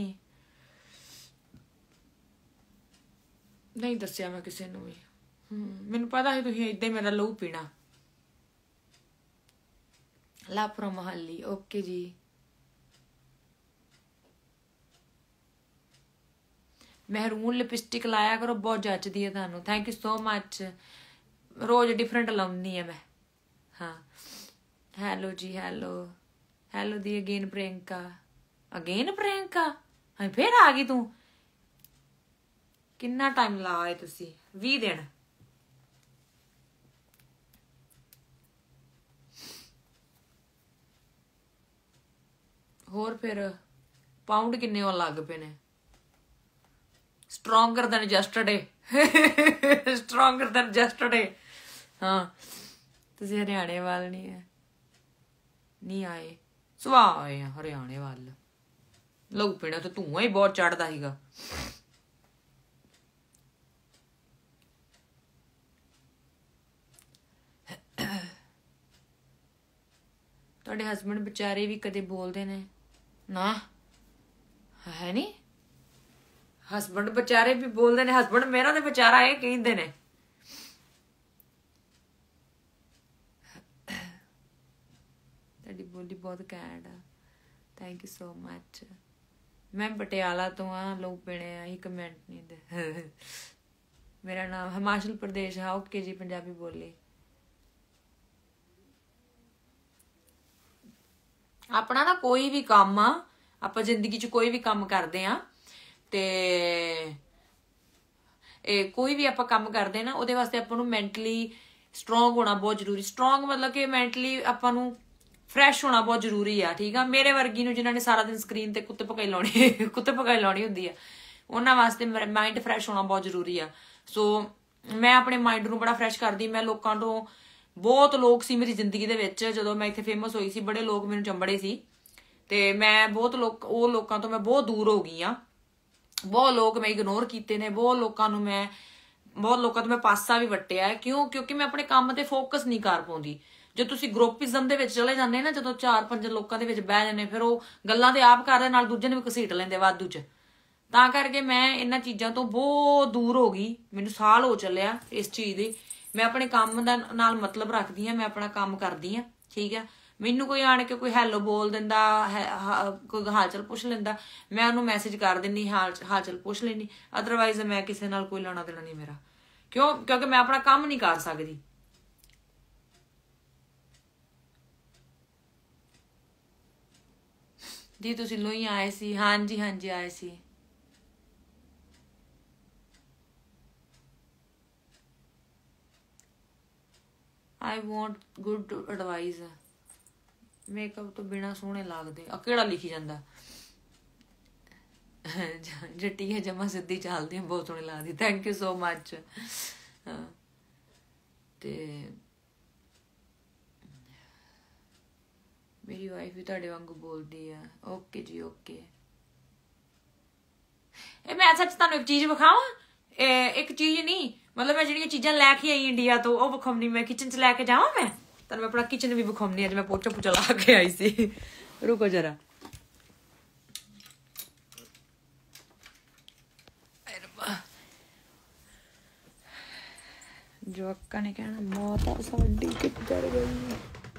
ਨਹੀਂ ਦੱਸਿਆ ਮੈਂ ਕਿਸੇ ਨੂੰ ਵੀ। ਮੈਨੂੰ ਪਤਾ ਸੀ ਤੁਸੀਂ ਏਦਾਂ ਹੀ ਮੇਰਾ ਲਹੂ ਪੀਣਾ। ਲਾਪਰੋ ਮਹੱਲੀ ਓਕੇ ਜੀ। ਮਹਿਰੂਨ ਲਿਪਸਟਿਕ ਲਾਇਆ ਕਰੋ, ਬਹੁਤ ਜੱਚਦੀ ਹੈ ਤੁਹਾਨੂੰ। Thank you so much. ਰੋਜ਼ ਡਿਫਰੈਂਟ ਲਾਉਂਦੀ ਆ ਮੈਂ। ਹਾਂ ਹੈਲੋ ਜੀ, ਹੈਲੋ ਦੀ ਅਗੇਨ ਪ੍ਰਿਯੰਕਾ। ਹਾਂ ਫੇਰ ਆ ਗਈ ਤੂੰ? ਕਿੰਨਾ ਟਾਈਮ ਲਾ ਆਏ ਤੁਸੀਂ? 20 ਦਿਨ। ਹੋਰ ਫਿਰ ਪਾਉਂਡ ਕਿੰਨੇ ਹੋਣ ਲੱਗ ਪਏ ਨੇ? Stronger than yesterday. ਹਾਂ ਤੁਸੀਂ ਹਰਿਆਣੇ ਵੱਲ ਨਹੀਂ ਆਏ? ਸੁਆਹ ਆਏ ਆ ਹਰਿਆਣੇ ਵੱਲ। ਲਹੂ ਪੀਣਾ ਤੇ ਧੂੰਆਂ ਹੀ ਬਹੁਤ ਚੜਦਾ ਸੀਗਾ। ਤੁਹਾਡੇ ਹਸਬੈਂਡ ਵਿਚਾਰੇ ਵੀ ਕਦੇ ਬੋਲਦੇ ਨੇ ਨਾ? ਹੈ ਨੀ ਹਸਬੈਂਡ ਵਿਚਾਰੇ ਵੀ ਬੋਲਦੇ ਨੇ? ਹਸਬੈਂਡ ਮੇਰਾ ਤੇ ਵਿਚਾਰਾ ਇਹ ਕਹਿੰਦੇ ਨੇ। बोली बहुत घैंट आ। Thank you so much. मैं पटियाला तो हाँ, लोग पीने ही कमेंट नहीं दे। मेरा नाम हिमाचल प्रदेश है। ओके जी, पंजाबी बोली। अपना ना कोई भी काम आ, ਆਪਾਂ ਜ਼ਿੰਦਗੀ 'ਚ ਕੋਈ ਵੀ ਕੰਮ ਕਰਦੇ ਆ ਤੇ ਇਹ ਕੋਈ ਵੀ ਆਪਾਂ ਕੰਮ ਕਰਦੇ ਨਾ ਉਹਦੇ ਵਾਸਤੇ ਆਪਾਂ ਨੂੰ ਮੈਂਟਲੀ ਸਟਰੋਂਗ ਹੋਣਾ ਬਹੁਤ ਜ਼ਰੂਰੀ। ਸਟਰੋਂਗ ਮਤਲਬ ਕਿ ਮੈਂਟਲੀ ਆਪਾਂ ਨੂੰ ਫਰੈਸ਼ ਹੋਣਾ ਬਹੁਤ ਜ਼ਰੂਰੀ ਆ। ਠੀਕ ਆ, ਮੇਰੇ ਵਰਗੀ ਨੂੰ ਜਿਨ੍ਹਾਂ ਨੇ ਸਾਰਾ ਦਿਨ ਸਕਰੀਨ ਤੇ ਕੁੱਤੇ ਪਕਾਈ ਲਾਉਣੀ ਹੁੰਦੀ ਆ, ਉਹਨਾਂ ਵਾਸਤੇ ਮਾਈਂਡ ਫਰੈਸ਼ ਹੋਣਾ ਬਹੁਤ ਜ਼ਰੂਰੀ ਆ। ਸੋ ਮੈਂ ਆਪਣੇ ਮਾਈਂਡ ਨੂੰ ਬੜਾ ਫਰੈਸ਼ ਕਰਦੀ। ਮੈਂ ਲੋਕਾਂ ਤੋਂ, ਬਹੁਤ ਲੋਕ ਸੀ ਮੇਰੀ ਜ਼ਿੰਦਗੀ ਦੇ ਵਿੱਚ, ਜਦੋਂ ਮੈਂ ਇੱਥੇ ਫੇਮਸ ਹੋਈ ਸੀ ਬੜੇ ਲੋਕ ਮੈਨੂੰ ਚੰਬੜੇ ਸੀ ਤੇ ਮੈਂ ਬਹੁਤ ਲੋਕਾਂ ਤੋਂ ਮੈਂ ਬਹੁਤ ਦੂਰ ਹੋ ਗਈ ਆ। ਬਹੁਤ ਲੋਕ ਮੈਂ ਇਗਨੋਰ ਕੀਤੇ ਨੇ, ਬਹੁਤ ਲੋਕਾਂ ਤੋਂ ਮੈਂ ਪਾਸਾ ਵੀ ਵੱਟਿਆ। ਕਿਉਂਕਿ ਮੈਂ ਆਪਣੇ ਕੰਮ ਤੇ ਫੋਕਸ ਨਹੀਂ ਕਰ ਪਾਉਂਦੀ। ਜੇ ਤੁਸੀਂ ਗਰੁੱਪਿਜ਼ਮ ਦੇ ਵਿੱਚ ਚਲੇ ਜਾਂਦੇ ਨਾ, ਜਦੋਂ 4-5 ਲੋਕਾਂ ਦੇ ਵਿੱਚ ਬਹਿ ਜਾਂਦੇ, ਫਿਰ ਉਹ ਗੱਲਾਂ ਤੇ ਆਪ ਕਰਦੇ ਨਾਲ ਦੂਜੇ ਨੂੰ ਵੀ ਘਸੀਟ ਲੈਂਦੇ ਵਾਧੂ ਚ। ਤਾਂ ਕਰਕੇ ਮੈਂ ਇਹਨਾਂ ਚੀਜ਼ਾਂ ਤੋਂ ਬਹੁਤ ਦੂਰ ਹੋ ਗਈ। ਮੈਨੂੰ ਸਾਲ ਹੋ ਚੱਲਿਆ ਇਸ ਚੀਜ਼ ਦੇ। ਮੈਂ ਆਪਣੇ ਕੰਮ ਦਾ ਨਾਲ ਮਤਲਬ ਰੱਖਦੀ ਆ, ਮੈਂ ਆਪਣਾ ਕੰਮ ਕਰਦੀ ਆ। ਠੀਕ ਆ, ਮੈਨੂੰ ਕੋਈ ਆਣ ਕੇ ਕੋਈ ਹੈਲੋ ਬੋਲ ਦਿੰਦਾ, ਕੋਈ ਹਾਲ ਚਾਲ ਪੁੱਛ ਲੈਂਦਾ, ਮੈਂ ਉਹਨੂੰ ਮੈਸੇਜ ਕਰ ਦਿੰਦੀ, ਹਾਲ ਚਾਲ ਪੁੱਛ ਲੈਂਦੀ। ਅਦਰਵਾਈਜ਼ ਮੈਂ ਕਿਸੇ ਨਾਲ ਕੋਈ ਲੈਣਾ ਦੇਣਾ ਨਹੀਂ ਮੇਰਾ। ਕਿਉਂਕਿ ਮੈਂ ਆਪਣਾ ਕੰਮ ਨਹੀਂ ਕਰ ਸਕਦੀ। ਜੀ ਤੁਸੀਂ ਲੋਈ ਆਏ ਸੀ? ਹਾਂਜੀ ਆਏ ਸੀ। I want good advice. Makeup तो बिना सोहने लगते आ केड़ा लिखी जांदा। जट्टी है जमा सीधी चलती, बहुत सोहनी लगती। Thank you so much. ते मेरी वाइफ भी तुहाडे वांगू बोलदी है। ओके जी ओके। मैं सच तुहानू एक चीज विखावां, एक चीज नहीं, मतलब मैं ਜਿਹੜੀਆਂ ਚੀਜ਼ਾਂ ਲੈ ਕੇ ਆਈ ਇੰਡੀਆ ਤੋਂ ਉਹ ਵਿਖਾਉਣੀ। ਮੈਂ ਕਿਚਨ 'ਚ ਲੈ ਕੇ ਜਾਵਾਂ, ਮੈਂ ਤੁਹਾਨੂੰ ਮੈਂ ਆਪਣਾ ਕਿਚਨ ਵੀ ਵਿਖਾਉਣੀ। ਅੱਜ ਮੈਂ ਪੋਚਾ ਪੁਚਾ ਲਾ ਕੇ ਆਈ ਸੀ। ਰੁਕੋ ਜਰਾ। ਜਵਾਕਾਂ ਨੇ ਕਹਿਣਾ ਮਾਤਾ ਸਾਡੀ ਕਿੱਧਰ ਗਈ।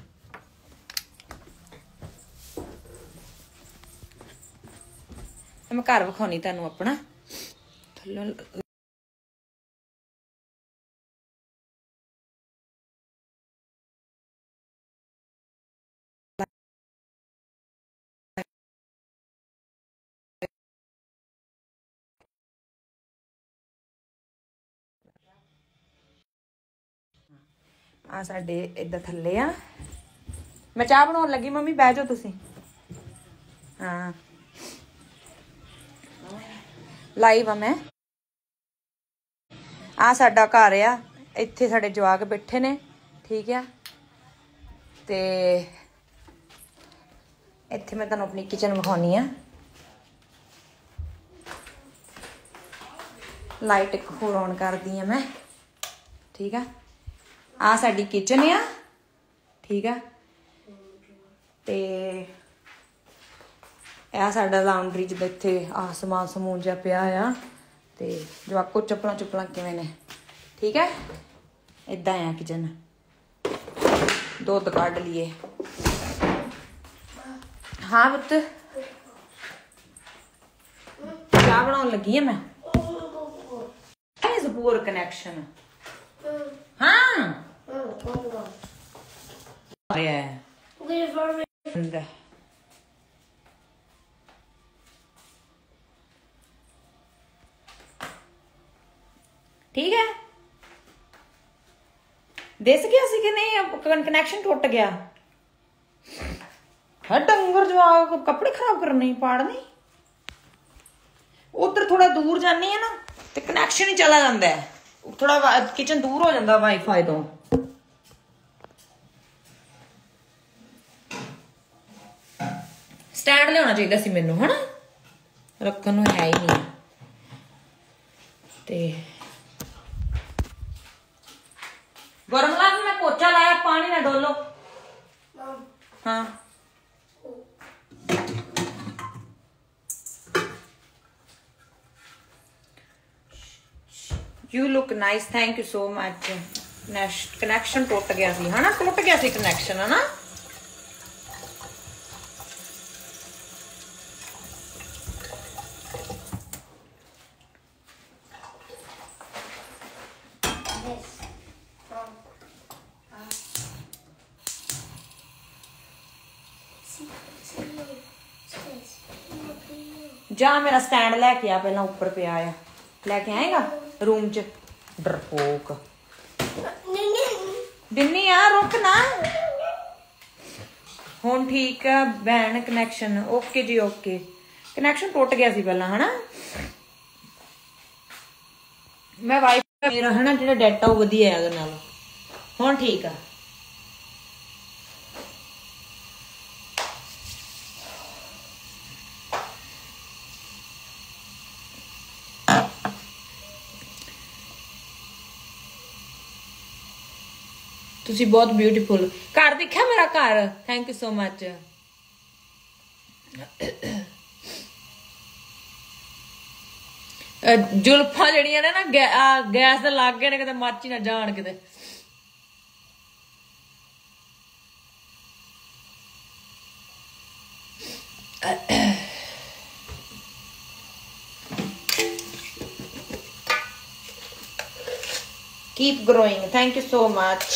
ਮੈਂ ਘਰ ਵਿਖਾਉਣੀ ਤੁਹਾਨੂੰ ਆਪਣਾ। ਥੱਲੋਂ ਆ ਸਾਡੇ ਏਦਾਂ ਥੱਲੇ ਆ। ਮੈਂ ਚਾਹ ਬਣਾਉਣ ਲੱਗੀ। ਮੰਮੀ ਬਹਿ ਜਾਓ ਤੁਸੀਂ। ਹਾਂ ਲਾਈਵ ਆ ਮੈਂ। ਆ ਸਾਡਾ ਘਰ ਆ, ਇੱਥੇ ਸਾਡੇ ਜਵਾਕ ਬੈਠੇ ਨੇ। ਠੀਕ ਆ, ਤੇ ਇੱਥੇ ਮੈਂ ਤੁਹਾਨੂੰ ਆਪਣੀ ਕਿਚਨ ਵਿਖਾਉਣੀ ਆ। ਲਾਈਟ ਇੱਕ ਹੋਰ ਔਨ ਕਰਦੀ ਆ ਮੈਂ। ਠੀਕ ਆ, ਆ ਸਾਡੀ ਕਿਚਨ ਆ। ਠੀਕ ਆ, ਤੇ ਇਹ ਸਾਡਾ ਲਾਉਂਡਰੀ ਜਿੱਦਾਂ ਇੱਥੇ ਆ ਸਮਾਨ ਸਮੂਨ ਜਿਹਾ ਪਿਆ ਆ। ਤੇ ਜਵਾਕੋ ਚੱਪਲਾਂ ਕਿਵੇਂ ਨੇ। ਠੀਕ ਹੈ, ਏਦਾਂ ਆ ਕਿਚਨ। ਦੁੱਧ ਕੱਢ ਲਈਏ। ਹਾਂ ਪੁੱਤ, ਚਾਹ ਬਣਾਉਣ ਲੱਗੀ ਆ ਮੈਂ। is a poor connection. हाँ ठीक है। दिस गया सी कि नहीं? कनेक्शन टुट गया है। डंगर जवाब कपड़े खराब करने पाड़ने। उधर थोड़ा दूर जानी है ना तो कनेक्शन ही चला जाता है। थोड़ा किचन दूर हो जाता वाईफाई तो। स्टैंड लिया चाहिए सी मैनू, है ना, रखन नूं है ही नहीं। ते गरम ला मैं पोचा लाया, पानी ना डोलो। हाँ you look nice, thank you so much. Connection टुट गया सी, है ना, टुट गया सी कनेक्शन, है ना। जा मेरा स्टैंड लैके आ, पहला उपर पिया आ, लैके आएगा रूम च। डरपोक दिनी आ, रुक ना। हुण ठीक है भैन कनैक्शन? ओके जी ओके। कनैक्शन टुट गया सी पहला, है ना। मैं वाईफाई मेरा है ना जो डाटा वो वधिया है, नाल हुण ठीक है। तुसी बहुत ब्यूटीफुल। घर दिखा मेरा घर? Thank you so much. जुल्फा जड़ियां ने ना गैस दे लागे ने, किते मच ही ना जान किते। Keep growing. Thank you so much.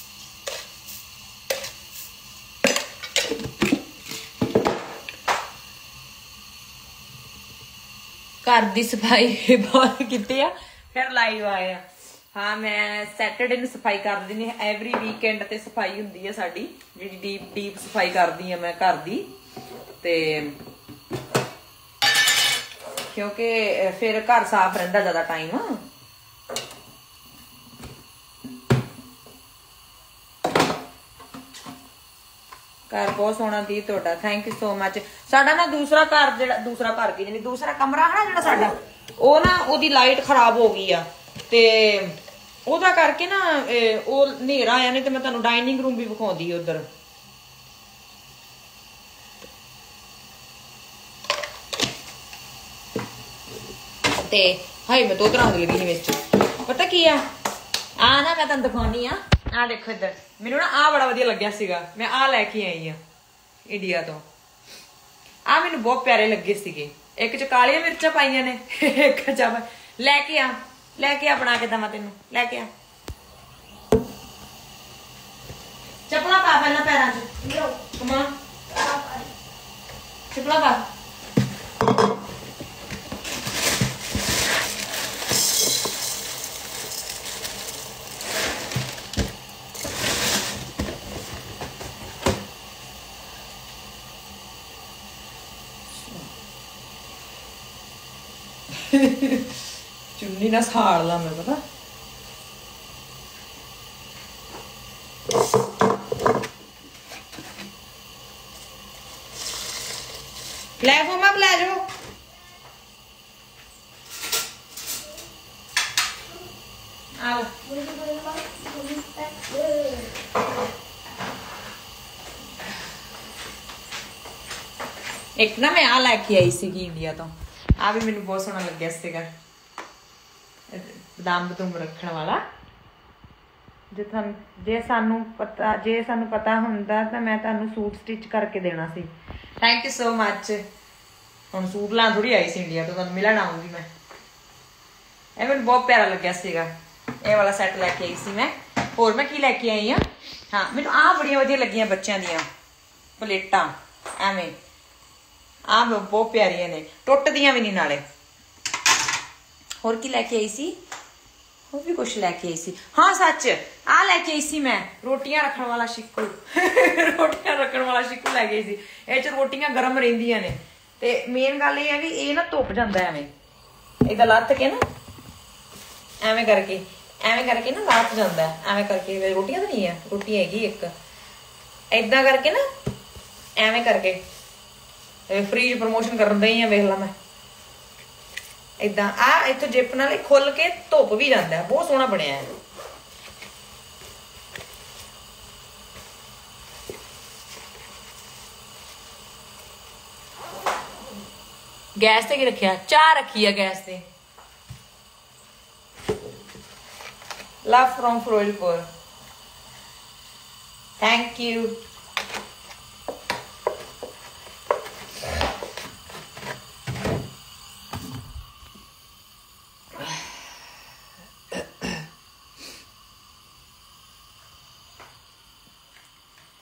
घर दी सफाई बहुत की फिर लाइव आए। हाँ मैं सैटरडे नूं सफाई कर दी। एवरी वीकेंड ते सफाई हुंदी है साडी, जिहड़ी डीप सफाई करदी हां मैं घर दी, ते क्योंकि फिर घर साफ रहिंदा ज्यादा टाइम। घर बहुत सोहना दी तुहाडा, थैंक यू सो मच। साडा ना दूसरा घर जिहड़ा दूसरा घर की यानी दूसरा कमरा है ना जिहड़ा साडा, ਉਹ ना ਉਹਦੀ लाइट खराब हो गई आ, ते ਉਹਦਾ करके ना ਉਹ ਹਨੇਰਾ आया, नहीं तो मैं ਤੁਹਾਨੂੰ डाइनिंग रूम भी ਵਿਖਾਉਂਦੀ उधर। ते हाय मैं तो तरह लगी विच पता की आ ना मैं तुहानू दिखाउणी आ देखो इधर। मैनू ना आ बड़ा वधिया लग्या सीगा, मैं आ लैके आई इंडिया तो। आ मैनू बहुत प्यारे लगे सीगे। एक च कालियां मिर्चां पाईयां ने, एक च लैके आ बना के दवा तेनू, लैके आ। चपला पा पहला पैरां च, कमा चपला पा। चुन्नी ना साड़ ला मैं, पता प्लेटफॉर्म आप ले जाओ। एक ना मैं आ लैके आई सी इंडिया तो, आ भी मैनू बहुत सोहना लग्या सीगा, बदाम बदूम रखण वाला। जे सानू पता हुंदा तां मैं तुहानू सूट स्टिच करके देना सी। Thank you so much. हुण सूट लाण थोड़ी आई सी इंडिया तो, तुहानू मिलण आऊंगी मैं। ਇਹ ਮੈਨੂੰ बहुत प्यारा लग्या सीगा। ਇਹ वाला सैट लैके आई सी मैं। होर मैं की लैके आई हाँ? हाँ मैनू आ बड़ियां वधिया लगियां बच्चों दियां प्लेटां एवें, आ बहुत प्यारियां ने, टुटदियां भी नहीं नाले। होर की लैके आई सी? होर भी कुछ लैके आई सी। हाँ सच आ लैके आई सी मैं, रोटियां रखण वाला शिक्कू। रोटियां रखण वाला शिक्कू लैके आई सी। इह च रोटियां गरम रहिंदियां ने, ते मेन गल ये है भी ये ना धुप जांदा एवें, इदां लत्थ के ना एवें करके ना लत्थ जांदा एवें करके। रोटियां तो नहीं है, रोटी हैगी एक, इदां करके ना एवें करके फ्रीज प्रमोशन करन दई आ, वेख ला मैं इदां। आ इत्थों जिप नाल खुल के धुप भी जांदा है, बहुत सोहना बनिया है। गैस ते की रखिया? चाह रखी है गैस ते। Love from Firozpur, thank you.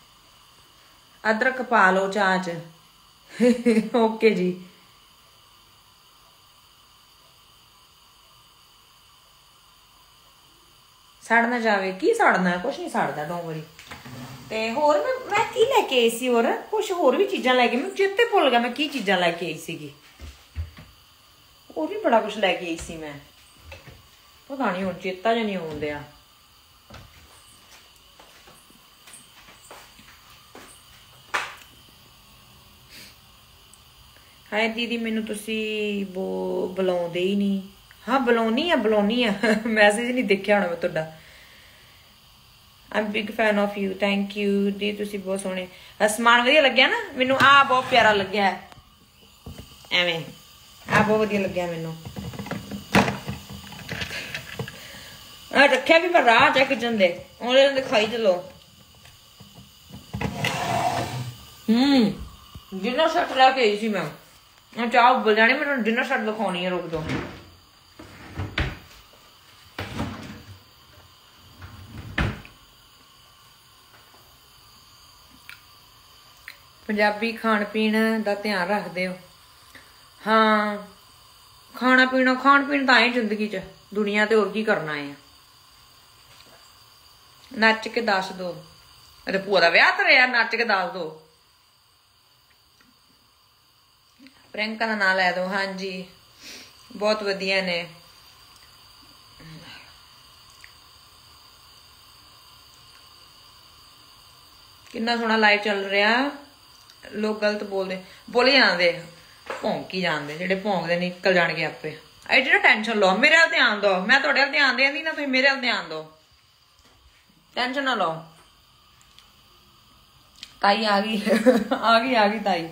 अदरक पा लो चाह च। ओके जी। सड़ ना जावे। की सड़ना है? कुछ नहीं सड़दा, डोंट वरी। ते होर मैं की लैके आई सी? होर कुछ होर भी चीज़ां लैके, मैं चेते भुल गया मैं की चीज़ां लैके आई सीगी। होर भी बड़ा कुछ लैके आई सी मैं, पता नहीं हुण चेता जिहा नहीं आउण दिया। हाय दीदी, मैनू तुसी बुलाउंदे ही नहीं। हाँ बुलाउनी आ मैसेज नहीं देखिया होना मैं तुहाडा। I am big fan of you. Thank you दी, तुसी बहुत सोहने। समान वधिया लग्या ना मैनू, आ बहुत प्यारा लग्या एवें, आ बहुत वधिया लग्या मैनू। रखिया भी मैं राह च किचन दे, उहदे खाई चलो। डिनर सेट लैके आई सी मैं, चाह उबल जानी, मैं डिनर सेट दिखानी है, रुक दो। पंजाबी खाण पीण का ध्यान रखते हो? हाँ खाण पीण तो आए जिंदगी च, दुनिया ते होर की करना है। नच के दस दो, अरे भूआ का विआह तो रहा, नच के दस दो। प्रियंका का नाम लै दो। हाँ जी बहुत वधिया ने। कितना सोहना लाइव चल रहा। लोग गलत बोले जाते, भौंकी जाते, जेडे भौंकते निकल जाएंगे आपे। एडी ना टेंशन लो, मेरे वाल ध्यान दो, मैं तुहाडे वाल ध्यान देंदी ना, तुसीं मेरे वाल ध्यान दो, टेंशन ना लो। ताई आ गई आ गई ताई।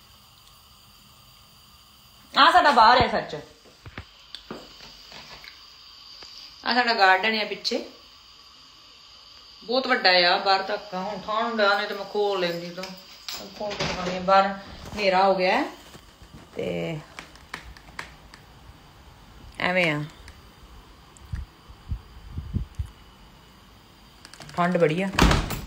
आ साडा बाहर है, सच आ साडा गार्डन है पिछे, बहुत वड्डा है बाहर तक। हुण ठंड आ, नहीं तो मैं खोल लेंदी, तो खोल के दिखानी। बाहर हनेरा हो गया है ते एवें आ, ठंड बड़ी आ।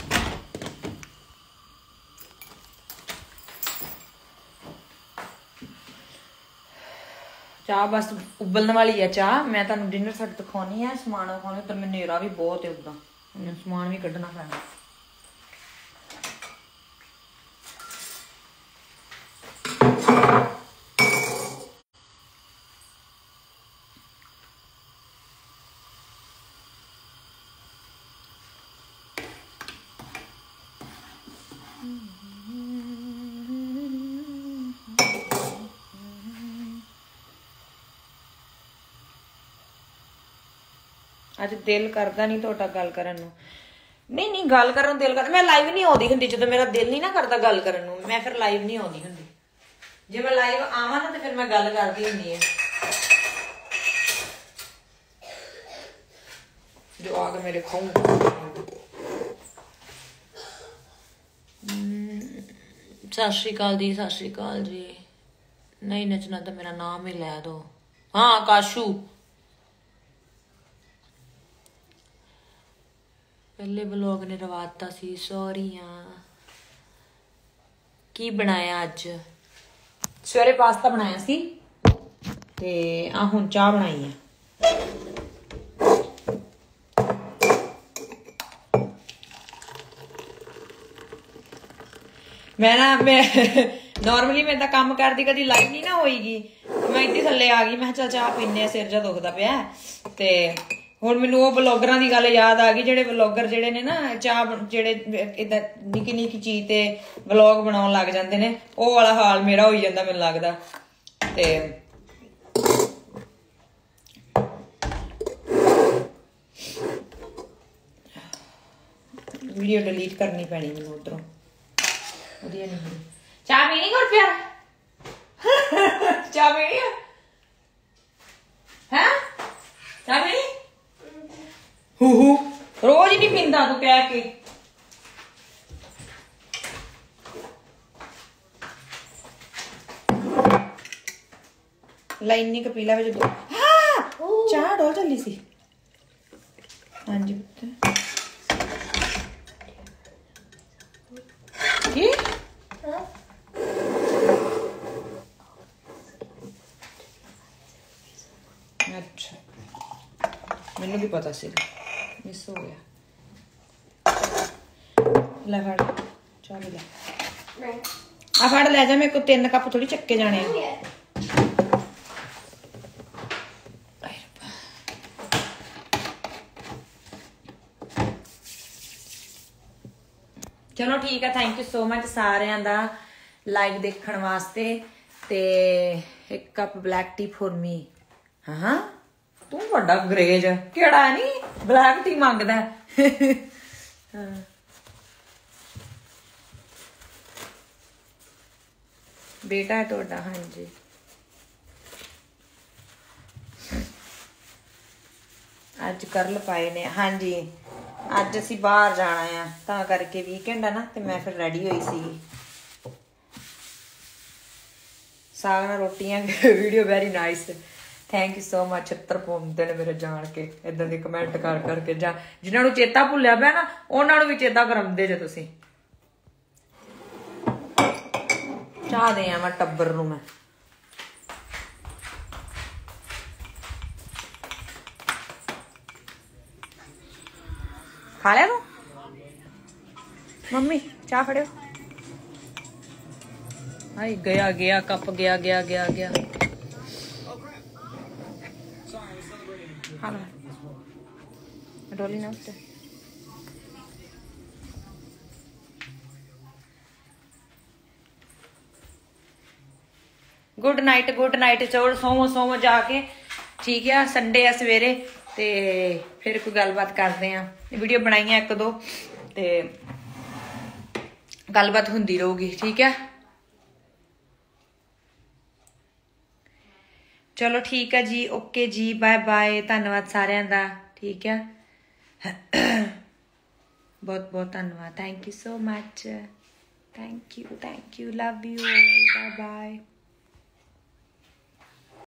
चाह बस उबलने वाली है चाह। मैं तुहानू डिनर सेट दिखानी है, समान दिखानी। उधर मैं हनेरा भी बहुत है, उदा समान भी कढ़ना पैना। अज दिल करता नहीं थोड़ा गल करन नूं। नहीं गल करन दिल कर, मैं लाइव नहीं आउंदी हुंदी जदों मेरा दिल नहीं ना करता गल करन नूं, मैं फिर लाइव नहीं आउंदी हुंदी। जे मैं लाइव आवां ना तो फिर मैं गल करदी हुंदी है। जो आके मेरे खाऊं। सत श्री अकाल दी, सत श्री अकाल जी। नहीं नचना तो मेरा नाम ही लै दो। हाँ काशू, पहले ब्लॉग ने रवाता सी, सॉरी हाँ। की बनाया अज? सवेरे पास्ता बनाया सी ते आ हुण चाह बनाई है। मैं नॉर्मली मैं तो काम करती कभी लाइव नहीं ना होएगी, मैं इतनी थले आ गई, मैं चल चाह पीने, सिर जा दुखदा पिया ते हुण मैनूं वो ब्लॉगरां दी गल याद आ गई, जेडे ब्लॉगर जेडे ने ना चाह जेडे इदां निक्की निक्की चीज ते व्लॉग बनाउण लग जांदे ने, ओह वाला हाल मेरा होई जांदा मैनूं लगदा। ते वीडियो डिलीट करनी पैनी मैनूं उधरों, वधिया नहीं हुई। चाह पीनी गुड़ प्यार चाह पीनी है? चाह पीनी? रोज नहीं पींदा तू कह के। लाइनी कपीला में जो चाह डोल चली सी। हाँ जी की अच्छा, मैनू भी पता सी, मिस हो गया। ले फड़ चाह ले आ फड़ ले जा, मेरे को 3 कप थोड़ी चक्के जाने। चलो ठीक है, थैंक यू सो मच सारिਆਂ ਦਾ लाइव देखने वास्ते। ते 1 cup black tea for me. हाँ तू बड़ा अंग्रेज केड़ा है नी ब्लैक टी मंगदा। बेटा है तोड़ा? हाँ जी अज करल पाए ने। हाँ जी अज असी बाहर जाना है तां करके वीकेंड है ना, तो मैं फिर रेडी हुई सी। साग नाल रोटियां video very nice, thank you so much. 76 पाउंदे ने मेरे जान के इदां दे कमेंट कर करके, जा जिन्हां नूं चेता भुल्लिया पिया ना उन्हां नूं भी चेता कराउंदे जे तुसीं। चाह दे आवां टब्बर नूं मैं। खा लिया तू? मम्मी चाह फड़ो। हाय गया गया कप गया गया गया गया। हाँ डोली ना उससे। गुड नाइट चलो सोवो जाके, ठीक है। संडे है सवेरे ते फिर कोई गलबात करते हैं। वीडियो बनाई 1-2 ते गलबात होंदी रहूगी, ठीक है। चलो ठीक है जी, ओके जी, बाय बाय। धन्यवाद सारिਆਂ ਦਾ, ठीक है। बहुत बहुत धन्यवाद, thank you so much, thank you love you, bye bye.